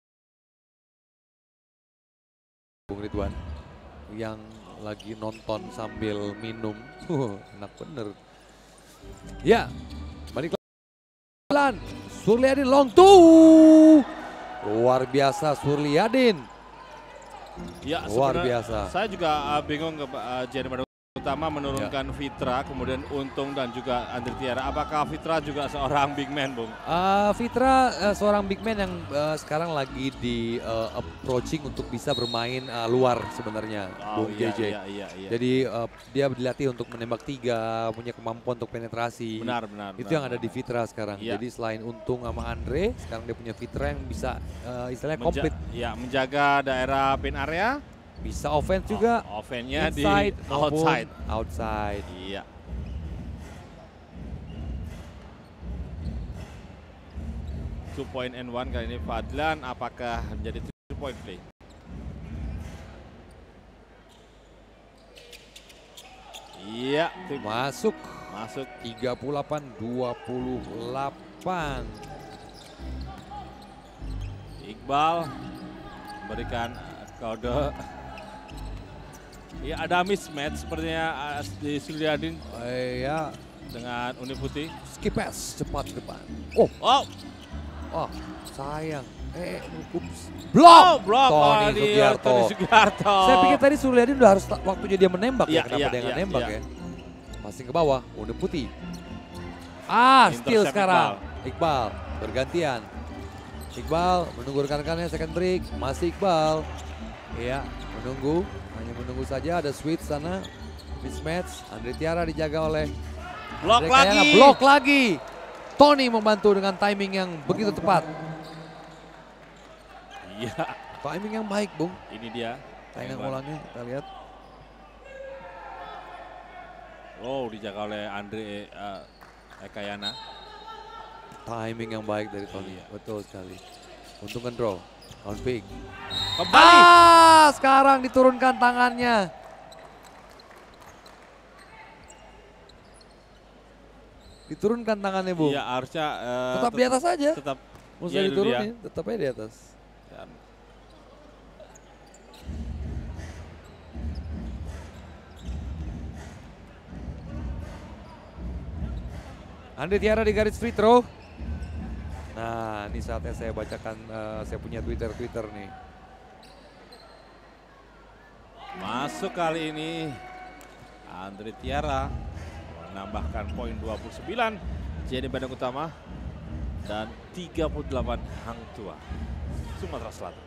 Bung Ridwan yang lagi nonton sambil minum. Huh, enak bener. Ya, balik lagi. Suryadin long two. Luar biasa Suryadin. Ya, Luar sebenarnya biasa. Saya juga uh, bingung ke uh, Jenny Madu utama menurunkan Fitra, kemudian Untung dan juga Andre Tiara. Apakah Fitra juga seorang big man, Bung? Uh, Fitra uh, seorang big man yang uh, sekarang lagi di uh, approaching untuk bisa bermain uh, luar sebenarnya, Oh, Bung iya, J J. iya, iya, iya. Jadi uh, dia dilatih untuk menembak tiga, punya kemampuan untuk penetrasi. Benar, benar. Itu benar. yang ada di Fitra sekarang. Iya. Jadi selain Untung sama Andre, sekarang dia punya Fitra yang bisa uh, istilahnya Menja- komplit. Ya, menjaga daerah pin area. Bisa offense juga. Oh, offense-nya di Inside maupun outside. Outside. Iya. Two point and one kali ini Fadlan, apakah menjadi two point play? Iya, tip- Masuk masuk. tiga puluh delapan dua puluh delapan. Iqbal memberikan kode. Iya, ada mismatch sepertinya uh, di Suryadin Eh, ya, dengan Uni Putih. skip pass cepat ke depan. Oh, Oh, oh, sayang. Eh, ups. oh Blok. blok Tony oh, dia, Sugiarto. Tony Sugiarto. Saya pikir tadi Suryadin udah harus ta- waktunya dia menembak Iya, ya. Kenapa iya, dia nggak iya, nembak iya. ya? Passing ke bawah, udah putih. Ah, steal Intercept sekarang. Iqbal. bergantian. Iqbal menunggu rekan-rekannya second break, masih Iqbal. Iya, menunggu, hanya menunggu saja ada switch sana. Mismatch, Andre Tiara dijaga oleh Blok Andre lagi. Kayana, blok lagi. Tony membantu dengan timing yang begitu tepat. Iya, Timing yang baik, Bung. ini dia. Tayangan Tembak. ulangnya kita lihat. Oh, dijaga oleh Andre uh, Kayana. Timing yang baik dari Tony, Iya. betul sekali. Untuk control, on pick. Kembali. Ah, sekarang diturunkan tangannya. Diturunkan tangannya, Bung. Iya, harusnya uh, Tetap di atas aja. Tetap. Nggak usah Iya, itu diturunin, tetap aja di atas. Dan Andre Tiara di garis free throw. Nah, ini saatnya saya bacakan, uh, saya punya Twitter-Twitter nih. Masuk kali ini Andre Tiara menambahkan poin dua puluh sembilan J N E Bandung Utama dan tiga puluh delapan Hang Tua Sumatera Selatan.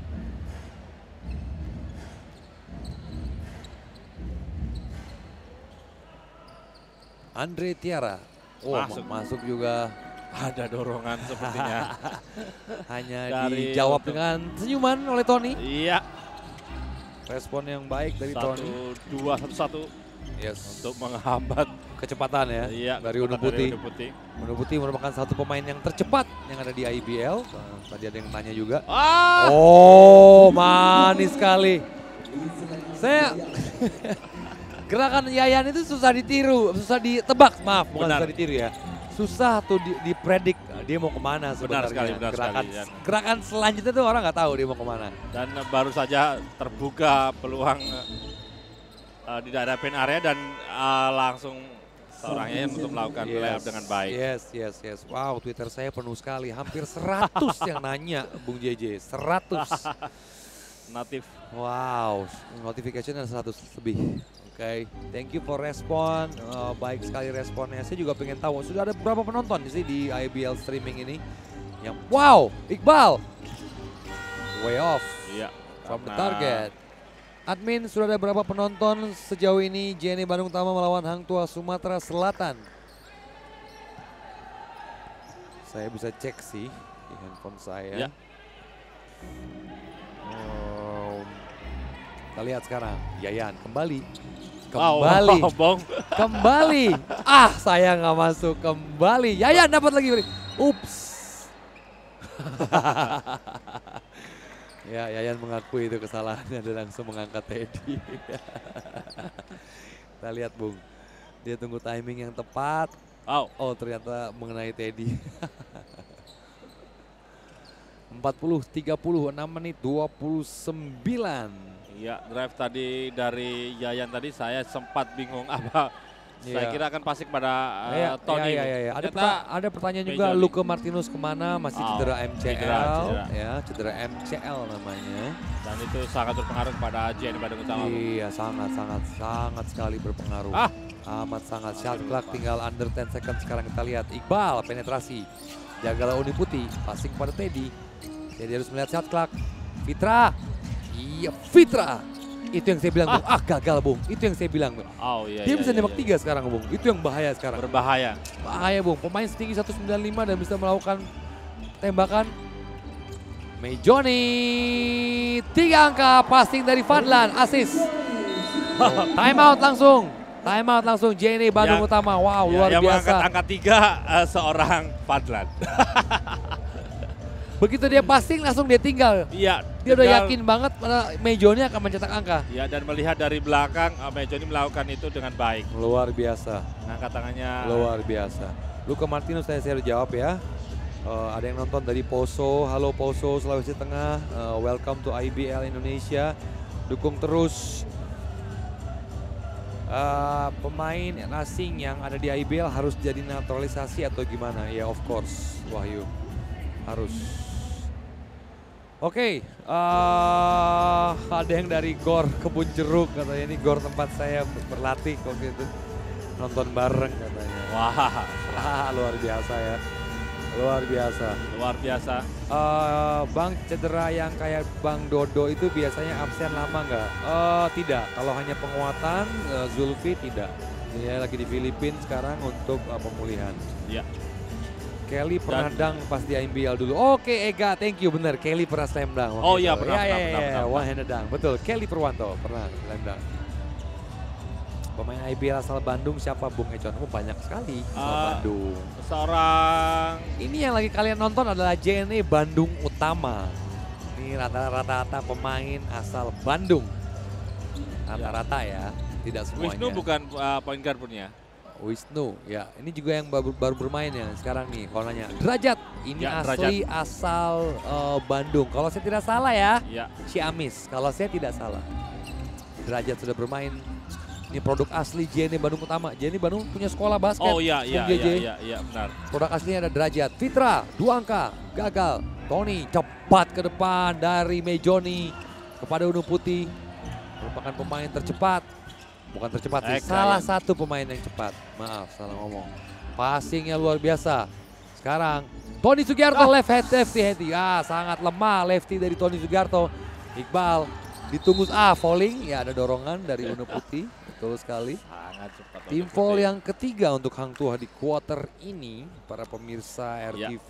Andre Tiara, oh, masuk. masuk juga. Ada dorongan sepertinya. Hanya Dari dijawab untuk- dengan senyuman oleh Tony. Iya. Respon yang baik dari Satu, Tony. dua, satu, satu Yes. untuk menghambat Kecepatan ya iya, dari kecepatan Unnu Putih. Unnu Putih. Unnu Putih merupakan satu pemain yang tercepat yang ada di I B L. Nah, tadi ada yang tanya juga. Ah, Oh, manis sekali. Saya gerakan Yayan itu susah ditiru, susah ditebak. Maaf, bukan Benar. susah ditiru ya. Susah tuh di, dipredik dia mau kemana sebenarnya. sekali, benar gerakan, sekali, Yan. gerakan selanjutnya tuh orang nggak tahu dia mau kemana. dan baru saja terbuka peluang uh, di daerah pen area dan uh, langsung seorang Yayan untuk melakukan layup dengan baik. Yes, yes, yes. Wow, Twitter saya penuh sekali. Hampir seratus yang nanya, Bung J J. seratus. Natif. Wow, notification ada seratus lebih. Oke, okay. Thank you for respon. Uh, baik sekali responnya. Saya juga pengen tahu, sudah ada berapa penonton sih di I B L streaming ini? Yang wow, Iqbal. Way off Iya. from the karena target. Admin, sudah ada berapa penonton sejauh ini J N E Bandung Utama melawan Hang Tua Sumatera Selatan? Saya bisa cek sih di handphone saya. Ya. Oh, kita lihat sekarang, Yayan kembali. Wow, Kembali, wow, Bong. kembali. Ah, saya nggak masuk kembali. Yayan dapat lagi. Ups. Ya, Yayan mengakui itu kesalahannya dan langsung mengangkat Teddy. Kita lihat, Bung. Dia tunggu timing yang tepat. Wow. Oh, ternyata mengenai Teddy. empat puluh, tiga puluh, enam menit, dua puluh sembilan. Iya, drive tadi dari Yayan tadi saya sempat bingung apa. Saya Iya. kira akan pasti kepada uh, Ya, Tony. ya, ya, ya. Ada, Ternyata perta- ada pertanyaan juga, Mejoni. Luke Martinus kemana? Masih Oh, cedera M C L, cedera, cedera. ya, cedera M C L namanya. Dan itu sangat berpengaruh kepada J N E Bandung Utama. Bung. Iya, sangat, sangat, sangat sekali berpengaruh. Ah. Amat sangat. Shot clock tinggal under sepuluh second. Sekarang kita lihat Iqbal penetrasi. Jagalah Unnu Putih, passing pada Teddy. Teddy harus melihat shot clock. Fitra. Iya, Fitra. Itu yang saya bilang, Bung. Ah, gagal, Bung. Itu yang saya bilang, Bung. Oh iya. Dia iya, bisa iya, nembak iya. tiga sekarang, Bung. Itu yang bahaya sekarang. Berbahaya. Bahaya, Bung. Pemain setinggi seratus sembilan puluh lima dan bisa melakukan tembakan. Mejoni. Tiga angka, passing dari Fadlan. Assist. Time out langsung. Time out langsung. J N E Bandung Yang- Utama. Wow, Ya, luar yang mengangkat biasa. angka tiga uh, seorang Fadlan. Begitu dia passing langsung dia tinggal. Iya. Dia udah tinggal- yakin banget pada Mejoni akan mencetak angka. Ya, dan melihat dari belakang uh, Mejoni melakukan itu dengan baik. Luar biasa. Angkat tangannya. Luar biasa. Luka Martinus saya saya jawab ya. Uh, ada yang nonton dari Poso. Halo Poso, Sulawesi Tengah. Uh, welcome to I B L Indonesia. Dukung terus. Uh, pemain asing yang ada di I B L harus jadi naturalisasi atau gimana? Ya, of course, Wahyu. Harus. Oke, okay, uh, ada yang dari Gor Kebun Jeruk katanya, ini Gor tempat saya berlatih waktu itu. Nonton bareng katanya. Wah, Ah, luar biasa ya. Luar biasa. luar biasa. Eh, Bang, cedera yang kayak Bang Dodo itu biasanya absen lama nggak? Eh, tidak. Kalau hanya penguatan, eh, Zulfi tidak. Dia lagi di Filipina sekarang untuk eh, pemulihan. Ya. Kelly pernah Dan- dang pas di I B L dulu. Oke, Ega, thank you, bener. Kelly pernah slam dunk. waktu Oh itu. iya, pernah, Ya, ya, pernah, ya, pernah, ya, pernah, one handed dunk. Betul, Kelly Purwanto pernah slam dunk. Pemain I B L asal Bandung siapa, Bung Econ? Oh, banyak sekali asal Uh, Bandung. Seorang Ini yang lagi kalian nonton adalah J N E Bandung Utama. Ini rata-rata pemain asal Bandung. Rata-rata ya, tidak semuanya. Wisnu bukan uh, point guard punya. Wisnu, ya. Ini juga yang baru, baru bermain ya sekarang nih. Kalau nanya, Derajat. Ini Ya, asli asal eh, Bandung. Kalau saya tidak salah ya, Ya. Ciamis. Kalau saya tidak salah. Derajat sudah bermain. Ini produk asli J N E Bandung Utama. J N E Bandung punya sekolah basket. Oh iya, iya, Bung J J. iya, iya, iya, benar. Produk aslinya ada Derajat. Fitra, dua angka, gagal. Tony cepat ke depan dari Mejoni kepada Unnu Putih. merupakan pemain tercepat. Bukan tercepat sih, Eka, salah ya. satu pemain yang cepat. Maaf, salah ngomong. Passingnya luar biasa. Sekarang Tony Sugiarto Ah. left hand lefty handy. Ah, sangat lemah lefty dari Tony Sugiarto. Iqbal ditunggu ah falling. Ya ada dorongan dari Uno Putih. Betul sekali. Sangat cepat. Tim untuk foul putih. yang ketiga untuk Hang Tuah di quarter ini, para pemirsa R T V.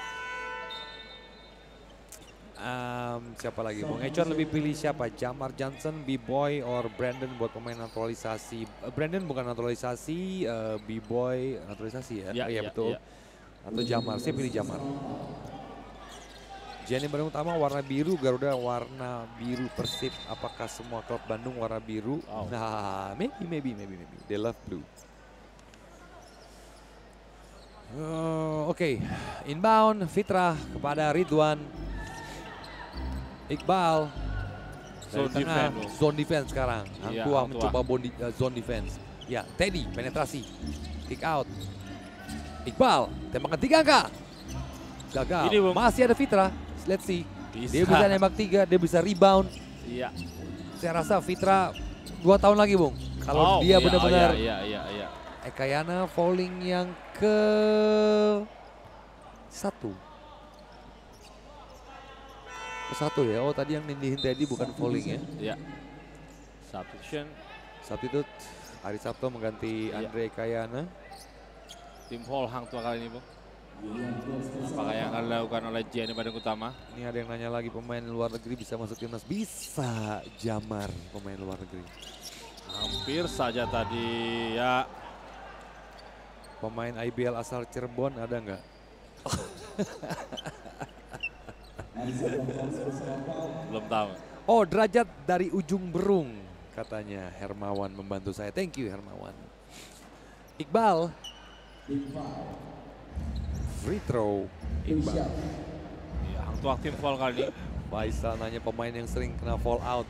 Um, siapa lagi? Bung Econ lebih pilih siapa? Jamar Johnson, B-Boy, or Brandon buat pemain naturalisasi? Uh, Brandon bukan naturalisasi, uh, B-Boy naturalisasi ya? Ya, Iya ya, betul. ya. Atau Jamar, saya pilih Jamar. Jenny Bandung Utama warna biru, Garuda warna biru Persib. Apakah semua klub Bandung warna biru? Wow. Nah, maybe, maybe, maybe, maybe. They love blue. Uh, Oke, okay. Inbound Fitra kepada Ridwan. Iqbal. Dari Zone tengah, defense, Bung. zone defense sekarang. Hang Iya, Tuah Hang Tuah. mencoba bondi, uh, zone defense. Ya, Teddy penetrasi. Kick out. Iqbal, tembakan tiga angka. Gagal. Ini, Bung. Masih ada Fitra. Let's see. Bisa. Dia bisa nembak tiga, dia bisa rebound. Iya. Saya rasa Fitra dua tahun lagi, Bung. Kalau Oh, dia iya, benar-benar Iya, iya, iya. Ekayana falling yang ke satu. Ke satu ya. Oh, tadi yang nindihin Teddy bukan falling ya. Iya. Substitution. Substitute Ari Sabto mengganti Iya. Andre Ekayana. Tim foul Hang Tuah kali ini, Bung. Apakah yang akan dilakukan oleh Jenny Bandung Utama? Ini ada yang nanya lagi, pemain luar negeri bisa masuk timnas? Bisa, Jamar pemain luar negeri. Hampir saja tadi ya. Pemain I B L asal Cirebon ada nggak? Belum tahu. Oh, derajat dari ujung berung katanya Hermawan membantu saya. Thank you Hermawan. Iqbal. Free throw. Iqbal. Ya, Hang Tuah tim foul kali ini. Faisal nanya pemain yang sering kena fall out.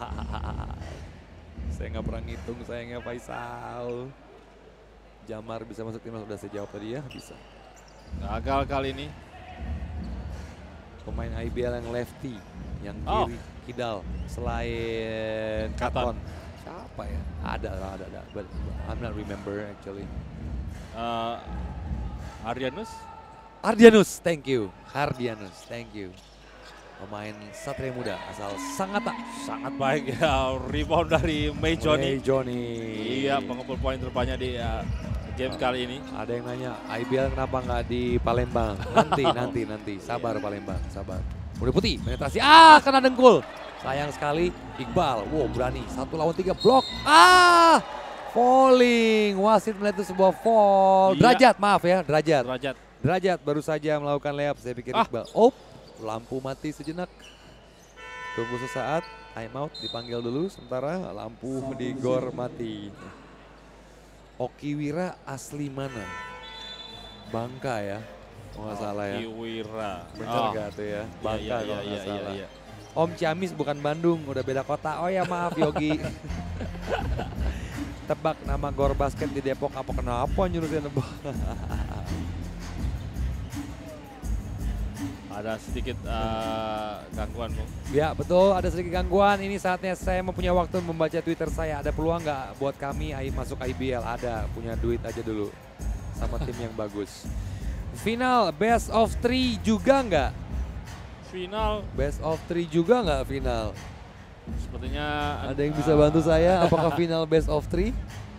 Saya nggak pernah ngitung sayangnya Faisal. Jamar bisa masuk timnas, sudah saya jawab tadi ya, bisa. Gagal kali ini. Pemain I B L yang lefty, yang Oh. kiri kidal selain Katon. Katon. Siapa ya? Ada, ada, ada. But I'm not remember actually. Uh, Ardianus. Ardianus, thank you. Ardianus, thank you. Pemain Satria Muda asal Sangatta. Sangat baik ya, rebound dari May Johnny. Hey Johnny. Iya, pengumpul poin terbanyak di uh, game kali ini. Ada yang nanya, I B L kenapa nggak di Palembang? Nanti, nanti, nanti. Sabar Palembang, sabar. Udah putih, penetrasi. Ah, kena dengkul. Sayang sekali, Iqbal. Wow, berani. Satu lawan tiga, blok. Ah, falling. Wasit melihat itu sebuah fall. Iya. Derajat, maaf ya, derajat. Derajat. Derajat baru saja melakukan layup. Saya pikir Ah. Iqbal. Oh, lampu mati sejenak. Tunggu sesaat, time out dipanggil dulu. Sementara lampu di gor mati. Oki Wira asli mana? Bangka ya, kalau nggak salah ya. Iwira. Bener Oh, gak tuh ya? iya, Bangka iya, kalau iya, nggak iya, salah. iya. Om Ciamis bukan Bandung, udah beda kota. Oh ya maaf Yogi. Tebak nama gor basket di Depok apa kenapa nyuruh saya nebak? Ada sedikit uh, gangguan, Bung. Ya betul, ada sedikit gangguan. Ini saatnya saya mempunyai waktu membaca Twitter saya. Ada peluang nggak buat kami I- masuk I B L? Ada, punya duit aja dulu. Sama tim yang bagus. Final best of three juga nggak? Final Best of three juga nggak final? sepertinya Ada yang bisa bantu saya? Apakah final best of three?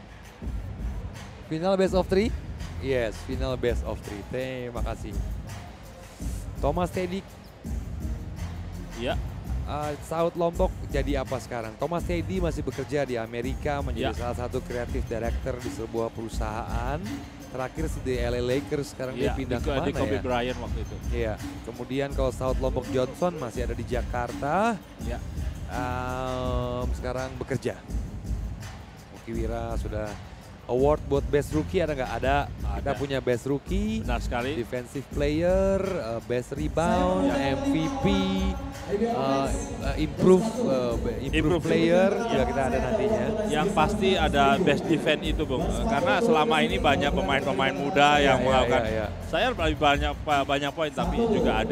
Final best of three? Yes, final best of three. Terima kasih. Thomas Teddy, ya. uh, Saud Lombok jadi apa sekarang? Thomas Teddy masih bekerja di Amerika menjadi Ya. salah satu kreatif director di sebuah perusahaan. Terakhir sih di L A Lakers, sekarang dia Ya, pindah di, ke mana di Kobe ya? Bryant waktu itu. Iya. Kemudian kalau Saud Lombok Johnson masih ada di Jakarta. Ya. Um, sekarang bekerja. Oki Wira sudah award buat best rookie ada nggak? Ada. Kita Ada. punya best rookie, Benar sekali. defensive player, uh, best rebound, Ya. M V P, uh, uh, improve, uh, improve Improve. player juga kita ada nantinya. Yang pasti ada best defense itu, Bung. Karena selama ini banyak pemain-pemain muda yang Ya, ya, melakukan. ya, ya. Saya lebih banyak banyak poin tapi juga ada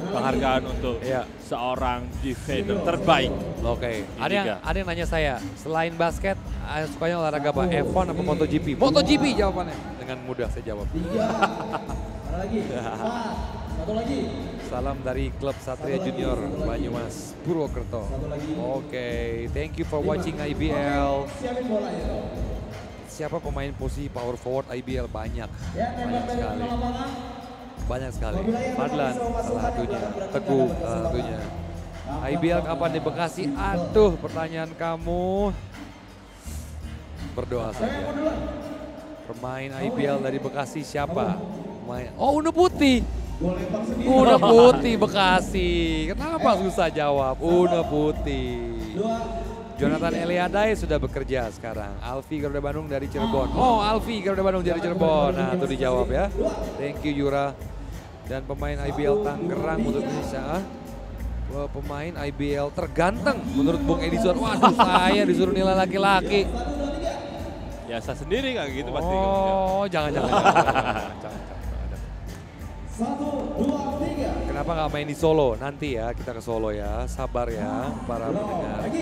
penghargaan untuk Iya. seorang defender terbaik. Oke, ada yang Liga. ada yang nanya saya, selain basket, eh, sukanya olahraga apa? F satu apa MotoGP? MotoGP jawabannya. Dengan mudah saya jawab. Tiga. Ada lagi. Empat. Satu lagi. Salam dari klub Satria Junior Banyumas Purwokerto. Oke, thank you for watching I B L. Siapin bola ya. Siapa pemain posisi power forward I B L? Banyak, Ya, banyak nembak dari sekali. tengah lapangan. Banyak sekali. Fadlan salah satunya, Teguh salah satunya. I B L kapan di Bekasi? Aduh, pertanyaan kamu. Berdoa saja. Pemain I B L dari Bekasi siapa? Pemain. Oh, Uno Putih. Uno Putih Bekasi. Kenapa susah jawab? Uno Putih. Jonathan Eliadai sudah bekerja sekarang. Alfi Garuda Bandung dari Cirebon. Oh, Alfi Garuda Bandung dari Cirebon. Nah, itu dijawab ya. Thank you Yura. Dan pemain I B L Tangerang untuk Indonesia. Wah, pemain I B L terganteng menurut Bung Edison. Waduh, saya disuruh nilai laki-laki. Ya saya sendiri kayak gitu pasti. Oh, jangan jangan. jangan, jangan. Satu, dua, tiga. Kenapa nggak main di Solo? Nanti ya kita ke Solo ya. Sabar ya para pendengar. Lagi.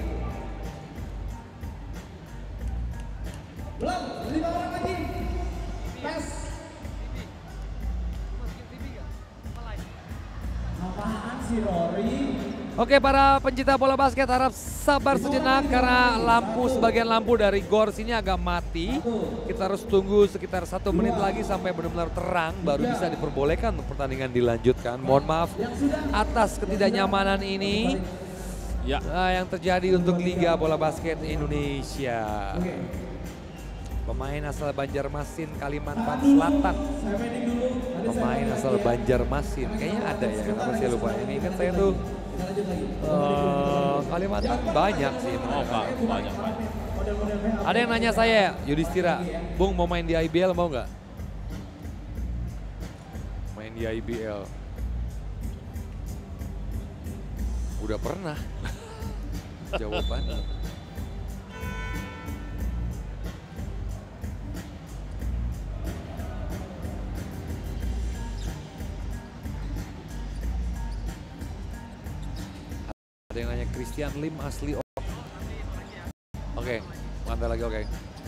Belum, lima orang lagi. Tes. Apaan sih Rory? Oke, para pencinta bola basket harap sabar sejenak karena lampu sebagian lampu dari gor sini agak mati. Kita harus tunggu sekitar satu menit lagi sampai benar-benar terang baru bisa diperbolehkan untuk pertandingan dilanjutkan. Mohon maaf atas ketidaknyamanan ini Ya. uh, yang terjadi untuk Liga Bola Basket Indonesia. Pemain asal Banjarmasin, Kalimantan Selatan. Saya mainin dulu. Nanti saya Pemain mainin asal lagi ya. Banjarmasin, kayaknya ada ya, kenapa saya lupa. Ini kan saya tuh Kita lanjut lagi. uh, Kalimantan banyak sih. Oh Pak, banyak Pak. Model-model V H. Ada yang nanya saya, Yudhistira, Bung mau main di I B L mau nggak? Main di I B L. Udah pernah. Jawaban. Ada yang nanya Christian Lim asli. Oke, mantai lagi oke.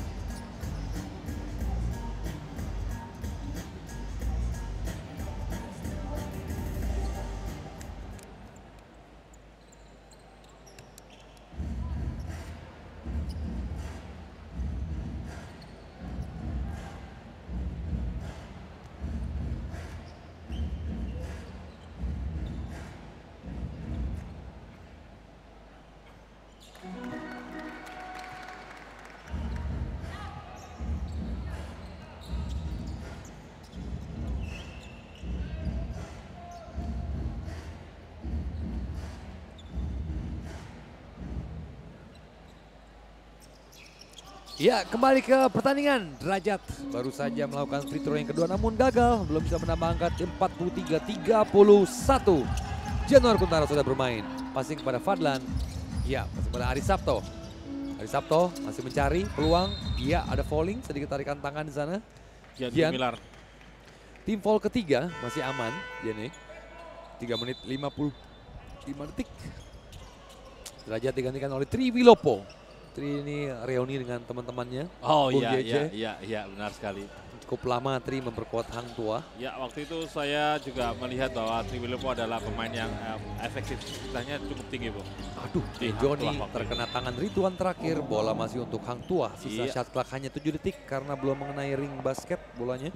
Ya, kembali ke pertandingan. Derajat baru saja melakukan free throw yang kedua namun gagal. Belum bisa menambah angka empat puluh tiga tiga puluh satu. Januar Kuntara sudah bermain. Passing kepada Fadlan. Ya, passing kepada Aris Sabto. Aris Sabto masih mencari peluang. Ya, ada falling, sedikit tarikan tangan di sana. Gian Gian. Milar. Tim foul ketiga masih aman. Jene. tiga menit lima puluh lima detik. Derajat digantikan oleh Tri Wilopo. Tri ini reuni dengan teman-temannya. Oh Bung iya, J J. iya, iya, iya, benar sekali. Cukup lama Tri memperkuat Hang Tua. Ya, waktu itu saya juga melihat bahwa Tri Wilopo adalah pemain yang eh, efektivitasnya cukup tinggi, Bu. Aduh, Di Hang Joni Tuah waktu terkena tangan Ridwan terakhir. Bola masih untuk Hang Tua. Sisa Iya. shot clock hanya tujuh detik karena belum mengenai ring basket bolanya.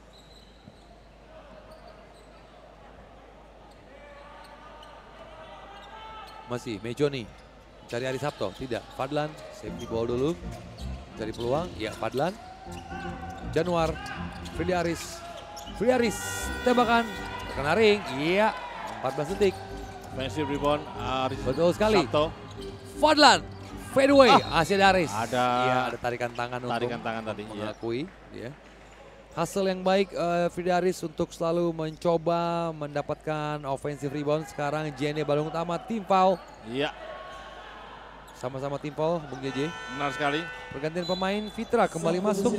Masih Mejoni. Cari Aris Sabto, tidak. Fadlan, safety ball dulu. Cari peluang, ya Fadlan. Januar, Fridi Aris. Fridi Aris, tembakan. Terkena ring, iya. empat belas detik. Offensive rebound Aris Betul sekali. Sabto. Fadlan, fadeaway, Asia Daris. Ada Iya, ada tarikan tangan tarikan untuk tangan tadi. Ya. mengakui. Ya. Hasil yang baik uh, Fridi Aris untuk selalu mencoba mendapatkan offensive rebound. Sekarang J N E Bandung Utama, tim foul. Iya, Sama-sama tim foul, Bung J J. benar sekali. Pergantian pemain, Fitra kembali masuk.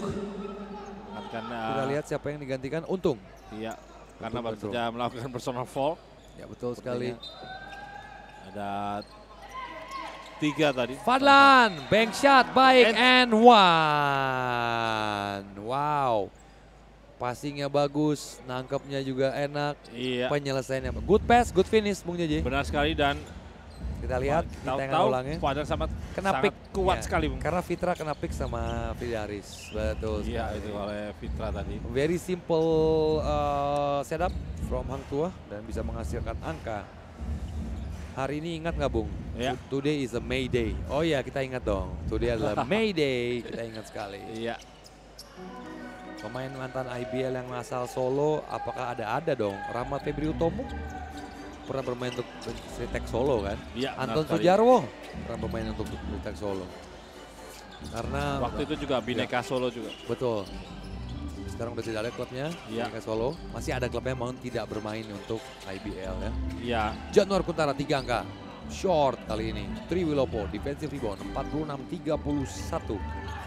Karena Kita lihat siapa yang digantikan. Untung. iya, karena Untuk baru control. saja melakukan personal foul. Ya betul sekali. Ada tiga tadi. Fadlan, bank shot baik And- and one. Wow. Passingnya bagus, nangkepnya juga enak, Iya. penyelesaiannya good pass, good finish Bung J J. Benar sekali dan Kita lihat di tayangan tahu-tahu ulangnya. Fadlan sama Kena sangat pick kuat ya, sekali, Bung. Karena Fitra kena pick sama Fidaris. Betul. Iya, sekali. itu oleh Fitra tadi. Very simple uh, setup from Hang Tuah dan bisa menghasilkan angka. Hari ini ingat nggak Bung? Ya. Today is a May Day. Oh ya kita ingat dong. Today adalah May Day. Kita ingat sekali. Iya. Pemain mantan I B L yang asal Solo, apakah ada-ada dong? Rahmat Febri Utomo pernah bermain untuk Sritek Solo kan? Iya, benar Anton sekali. Sujarwo pernah bermain untuk Sritek Solo. Karena Waktu itu juga Bhinneka Solo juga. betul. Sekarang udah tidak ada klubnya, Iya. Bhinneka Solo. Masih ada klubnya namun tidak bermain untuk I B L ya. Iya. Januar Kuntara tiga angka. Short kali ini. Triwilopo defensive rebound empat puluh enam tiga puluh satu.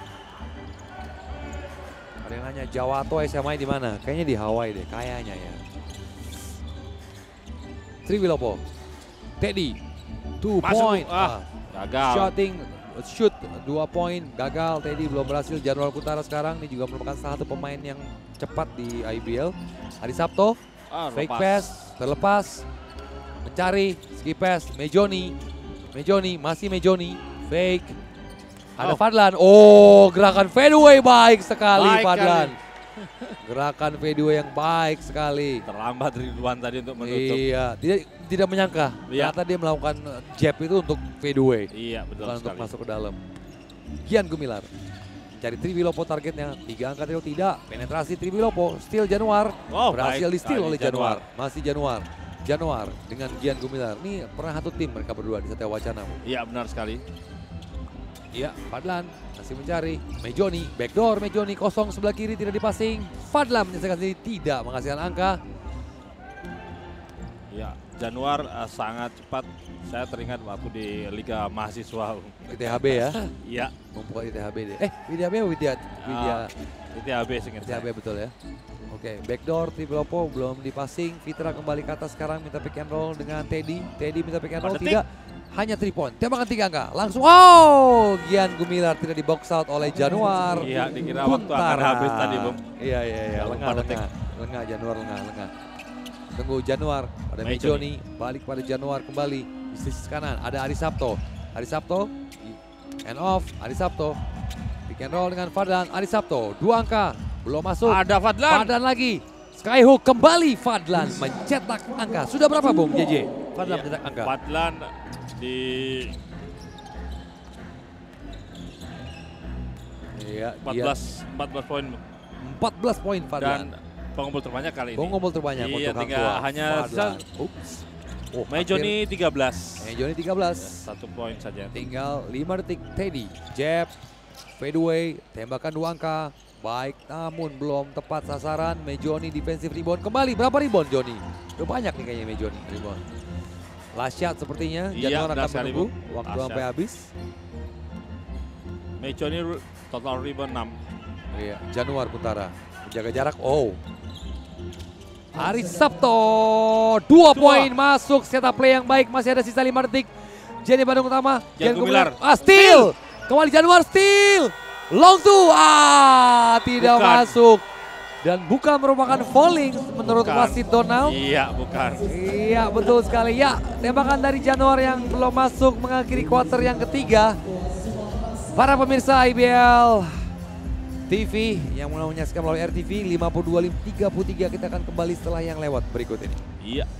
Ada yang nanya Jawato S M I di mana? Kayaknya di Hawaii deh, kayaknya ya. Triwilopo. Teddy. Two Masuk. point. Ah, gagal. Shooting shoot dua poin gagal. Teddy belum berhasil. Januar Kuntara sekarang ini juga merupakan salah satu pemain yang cepat di I B L. Adi Sabto. Ah, Fake lepas. pass, terlepas, mencari, skip pass, Mejoni, Mejoni, masih Mejoni, fake, ada Oh. Fadlan, oh gerakan fadeaway baik sekali Baik Fadlan, kali. gerakan fadeaway yang baik sekali, Terlambat Ridwan tadi untuk menutup. iya, tidak tidak menyangka, Iya. ternyata dia melakukan jab itu untuk fadeaway, Iya, betul bukan untuk sekali. masuk ke dalam. Gian Gumilar, mencari Triwilopo targetnya, tiga angka trio tidak, penetrasi Triwilopo, steal Januar, Oh, berhasil baik di steal sekali oleh Januar. Masih Januar. Januar dengan Gian Gumilar. Ini pernah satu tim mereka berdua di Satya Wacana. Iya, benar sekali. Iya, Fadlan masih mencari. Mejoni, backdoor Mejoni kosong sebelah kiri tidak dipasing. Fadlan menyelesaikan sendiri tidak menghasilkan angka. Iya, Januar uh, sangat cepat. Saya teringat waktu di Liga Mahasiswa. I T H B ya. Iya, Membuka I T H B deh. Eh, I T H B atau Widya? Widya. Ah, I T H B seingat I T H B saya. betul ya. Oke, backdoor Triwilopo belum dipasing. Fitra kembali ke atas sekarang minta pick and roll dengan Teddy. Teddy minta pick and roll Empat detik. tidak. Hanya three point. Tembakan tiga angka. Langsung oh, Gian Gumilar tidak di box out oleh Januar. Iya, dikira waktu akan Kuntara. habis tadi, Bung. Iya, iya, iya. Dalam Lengah, empat detik. lengah. Lengah Januar, lengah, lengah. Tunggu Januar. Pada Mejoni. Mejoni. Balik pada Januar kembali. Di sisi kanan ada Adi Sabto. Adi Sabto. Hand off. Adi Sabto. Pick and roll dengan Fadlan. Adi Sabto. Dua angka. Belum masuk. Ada Fadlan. Fadlan lagi. Skyhook kembali. Fadlan mencetak angka. Sudah berapa Bung J J? Fadlan Iya, mencetak angka. Fadlan di Iya, empat belas empat belas poin empat belas poin Fadlan. dan pengumpul terbanyak kali ini. Pengumpul terbanyak Iya, untuk Hang tiga, Tuah. hanya Fadlan. sisa- Ups. Oh, Mejoni tiga belas. Mejoni tiga belas. Satu poin saja. Tinggal lima detik. Teddy, jab, fadeaway, tembakan dua angka. Baik, namun belum tepat sasaran. Mejoni defensive rebound kembali. Berapa rebound Joni? Udah banyak nih kayaknya Mejoni rebound. Last shot sepertinya. Iya, Januar benar akan sekali, menunggu Bu. waktu Last sampai shot. habis. Mejoni total rebound enam. Iya, Januar Kuntara menjaga jarak. Oh. Aris Sabto dua Dua. poin masuk, setup play yang baik, masih ada sisa lima detik. Jenny Bandung Utama, Gian Gian Gumilar. Ah, steal. Kembali Januar steal. Long two. Ah, tidak Bukan. masuk. Dan bukan merupakan falling menurut Bukan. wasit Donald. Iya, bukan. Iya, betul sekali. Ya, tembakan dari Januar yang belum masuk mengakhiri kuarter yang ketiga. Para pemirsa I B L T V yang mau menyaksikan melalui R T V lima puluh dua tiga puluh tiga, kita akan kembali setelah yang lewat berikut ini. Iya.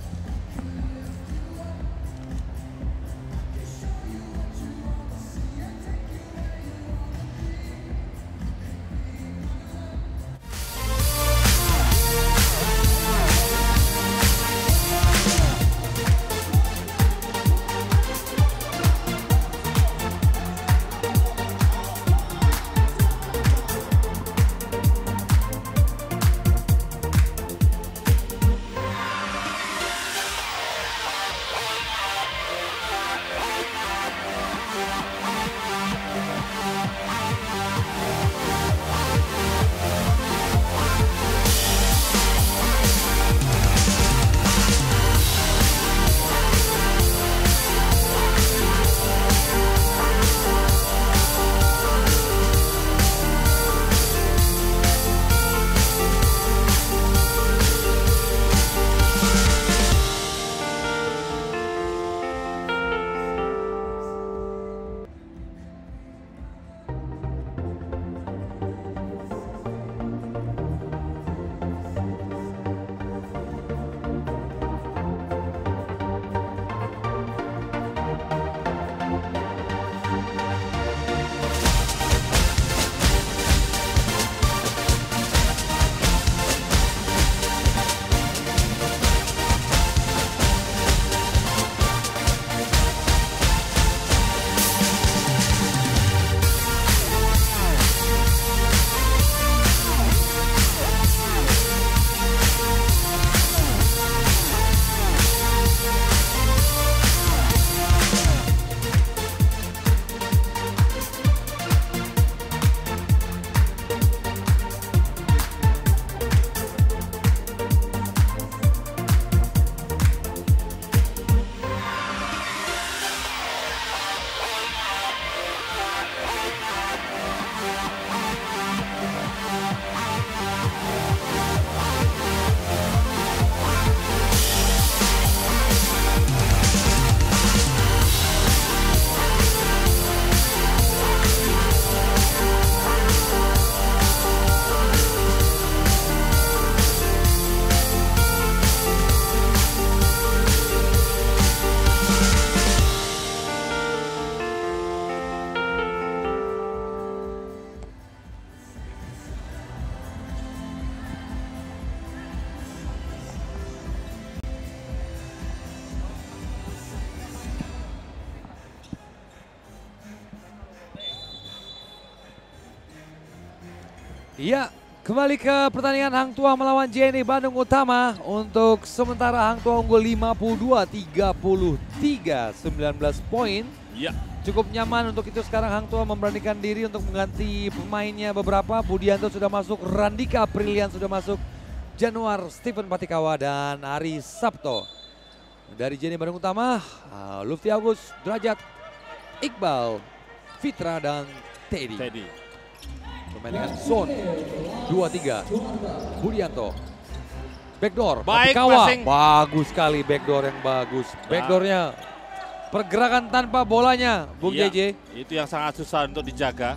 Iya, kembali ke pertandingan Hang Tuah melawan J N I Bandung Utama. Untuk sementara Hang Tuah unggul lima puluh dua tiga puluh tiga, sembilan belas poin. Ya. Cukup nyaman untuk itu sekarang Hang Tuah memberanikan diri untuk mengganti pemainnya beberapa. Budianto sudah masuk, Randika Aprilian sudah masuk, Januar, Stephen Patikawa, dan Ari Sabto. Dari J N I Bandung Utama, uh, Lutfi Agus, Derajat, Iqbal, Fitra, dan Teddy. Teddy. Pemain dengan zone dua tiga. Budianto. Backdoor. Baik, Patikawa. passing. Bagus sekali backdoor yang bagus. Backdoornya. Pergerakan tanpa bolanya, Bung Ya, J J. itu yang sangat susah untuk dijaga.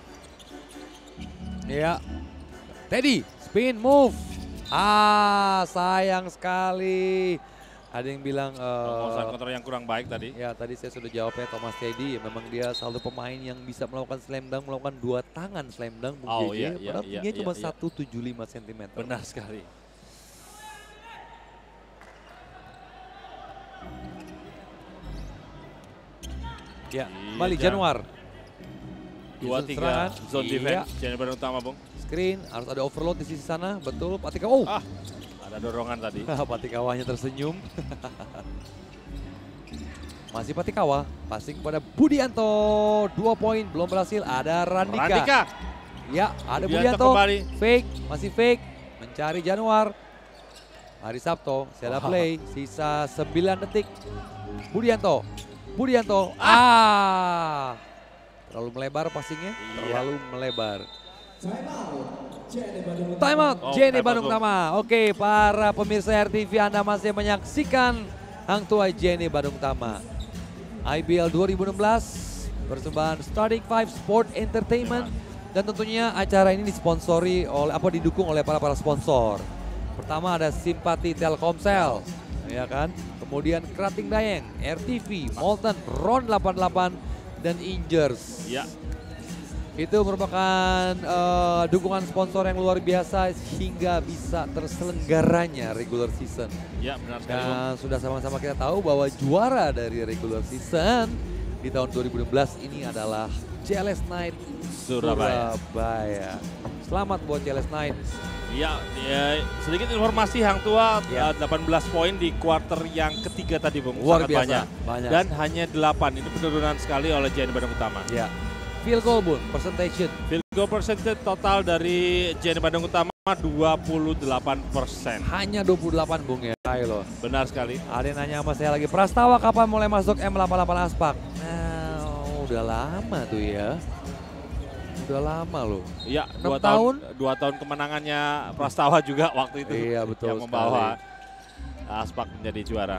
Ya. Teddy, spin move. Ah, sayang sekali. Ada yang bilang Penguasaan uh, kontrol yang kurang baik tadi. ya tadi saya sudah jawabnya Thomas Teddy. Memang dia salah satu pemain yang bisa melakukan slam dunk, melakukan dua tangan slam dunk, Bung Oh, J J. iya, iya, Padahal iya, tingginya iya, cuma iya. seratus tujuh puluh lima sentimeter. Benar sekali. Ya, Iya, kembali Jan. Januar. dua Yusuf tiga serangan. zone Iya. defense. J N I Bandung Utama, Bung. Screen, harus ada overload di sisi sana. Betul, Patikawa. Oh, Ah, ada dorongan tadi. Patikawanya tersenyum. Masih Patikawa, passing kepada Budianto. Dua poin, belum berhasil. Ada Randika. Randika. Ya, ada Budianto Budianto. kembali. Fake, masih fake. Mencari Januar. Hari Sabto, saya Wow. play. Sisa sembilan detik. Budianto. Budianto. Ah. Terlalu melebar passingnya. Iya. Terlalu melebar. Bandung Time out, Oh, J N I time out, Bandung Bung. Utama. Oke, para pemirsa R T V, Anda masih menyaksikan Hang Tuah J N I Bandung Utama. I B L dua ribu enam belas, persembahan Starting Five Sport Entertainment. Dan tentunya acara ini disponsori oleh, apa didukung oleh para-para sponsor. Pertama ada Simpati Telkomsel, ya kan. Kemudian Krating Dayeng, R T V, Molten, Ron delapan puluh delapan, dan Ingers. Ya. Itu merupakan uh, dukungan sponsor yang luar biasa hingga bisa terselenggaranya regular season. Ya, benar sekali, Bung. Dan sudah sama-sama kita tahu bahwa juara dari regular season di tahun dua ribu enam belas ini adalah C L S Knight Surabaya. Surabaya. Selamat buat C L S Knight. Ya, ya, sedikit informasi Hang Tuah Ya. uh, delapan belas poin di quarter yang ketiga tadi, Bung. Luar Sangat biasa, banyak. banyak. Dan hanya delapan, itu penurunan sekali oleh J N I Bandung Utama. Ya. Field goal Bun, percentage. Field goal percentage total dari J N I Bandung Utama dua puluh delapan persen. Hanya dua puluh delapan Bung ya. Ayo loh. Benar sekali. Ada yang nanya sama saya lagi, Prastawa kapan mulai masuk M delapan puluh delapan Aspak? Nah, udah lama tuh ya. Udah lama loh. Iya, Enam dua tahun, tahun. dua tahun kemenangannya Prastawa juga waktu itu. Iya, betul yang membawa Aspak menjadi juara.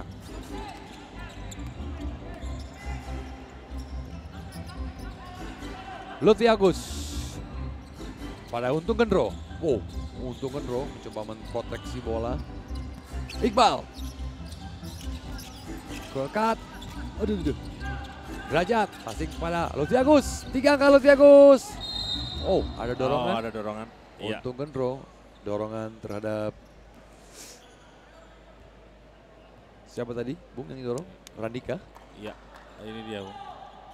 Lutfi Agus. Pada Untung Gendro. Wow, Untung Gendro mencoba memproteksi bola. Iqbal. Golkat. Aduh, aduh. Derajat, passing kepada Lutfi Agus. Tiga angka Lutfi Agus. Oh, ada dorongan. Oh, ada dorongan. Iya. Untung Gendro. Dorongan terhadap siapa tadi? Bung yang didorong? Randika. Iya, ini dia, Bung.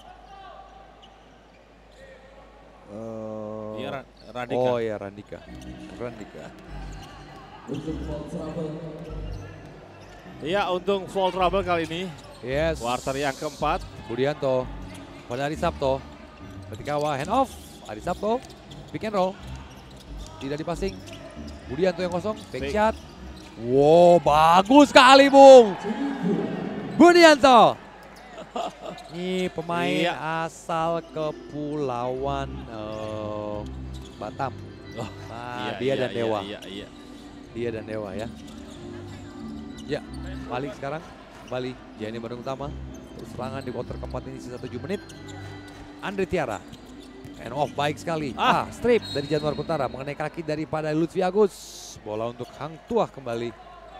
Eh, Iya, Ra- Radika. Oh ya Randika. Randika. untuk foul trouble. Iya, untung foul trouble kali ini. Yes. Quarter yang keempat. Budianto pada Ari Sabto. Patikawa hand off. Ari Sabto. Pick and roll. Tidak dipasing. Budianto yang kosong. Fake Fake. shot. Wow, bagus sekali Bung. Budianto. Ini pemain Iya. asal Kepulauan eh, Batam. Oh, Nah, iya, dia iya, dan iya, Dewa. Iya, iya. Dia dan Dewa ya. Ya, balik sekarang. Kembali J N I Bandung Utama. Terus serangan di quarter keempat ini sisa tujuh menit. Andre Tiara. And off baik sekali. Ah. Ah, strip dari Januar Kuntara mengenai kaki daripada Lutfi Agus. Bola untuk Hang Tuah kembali.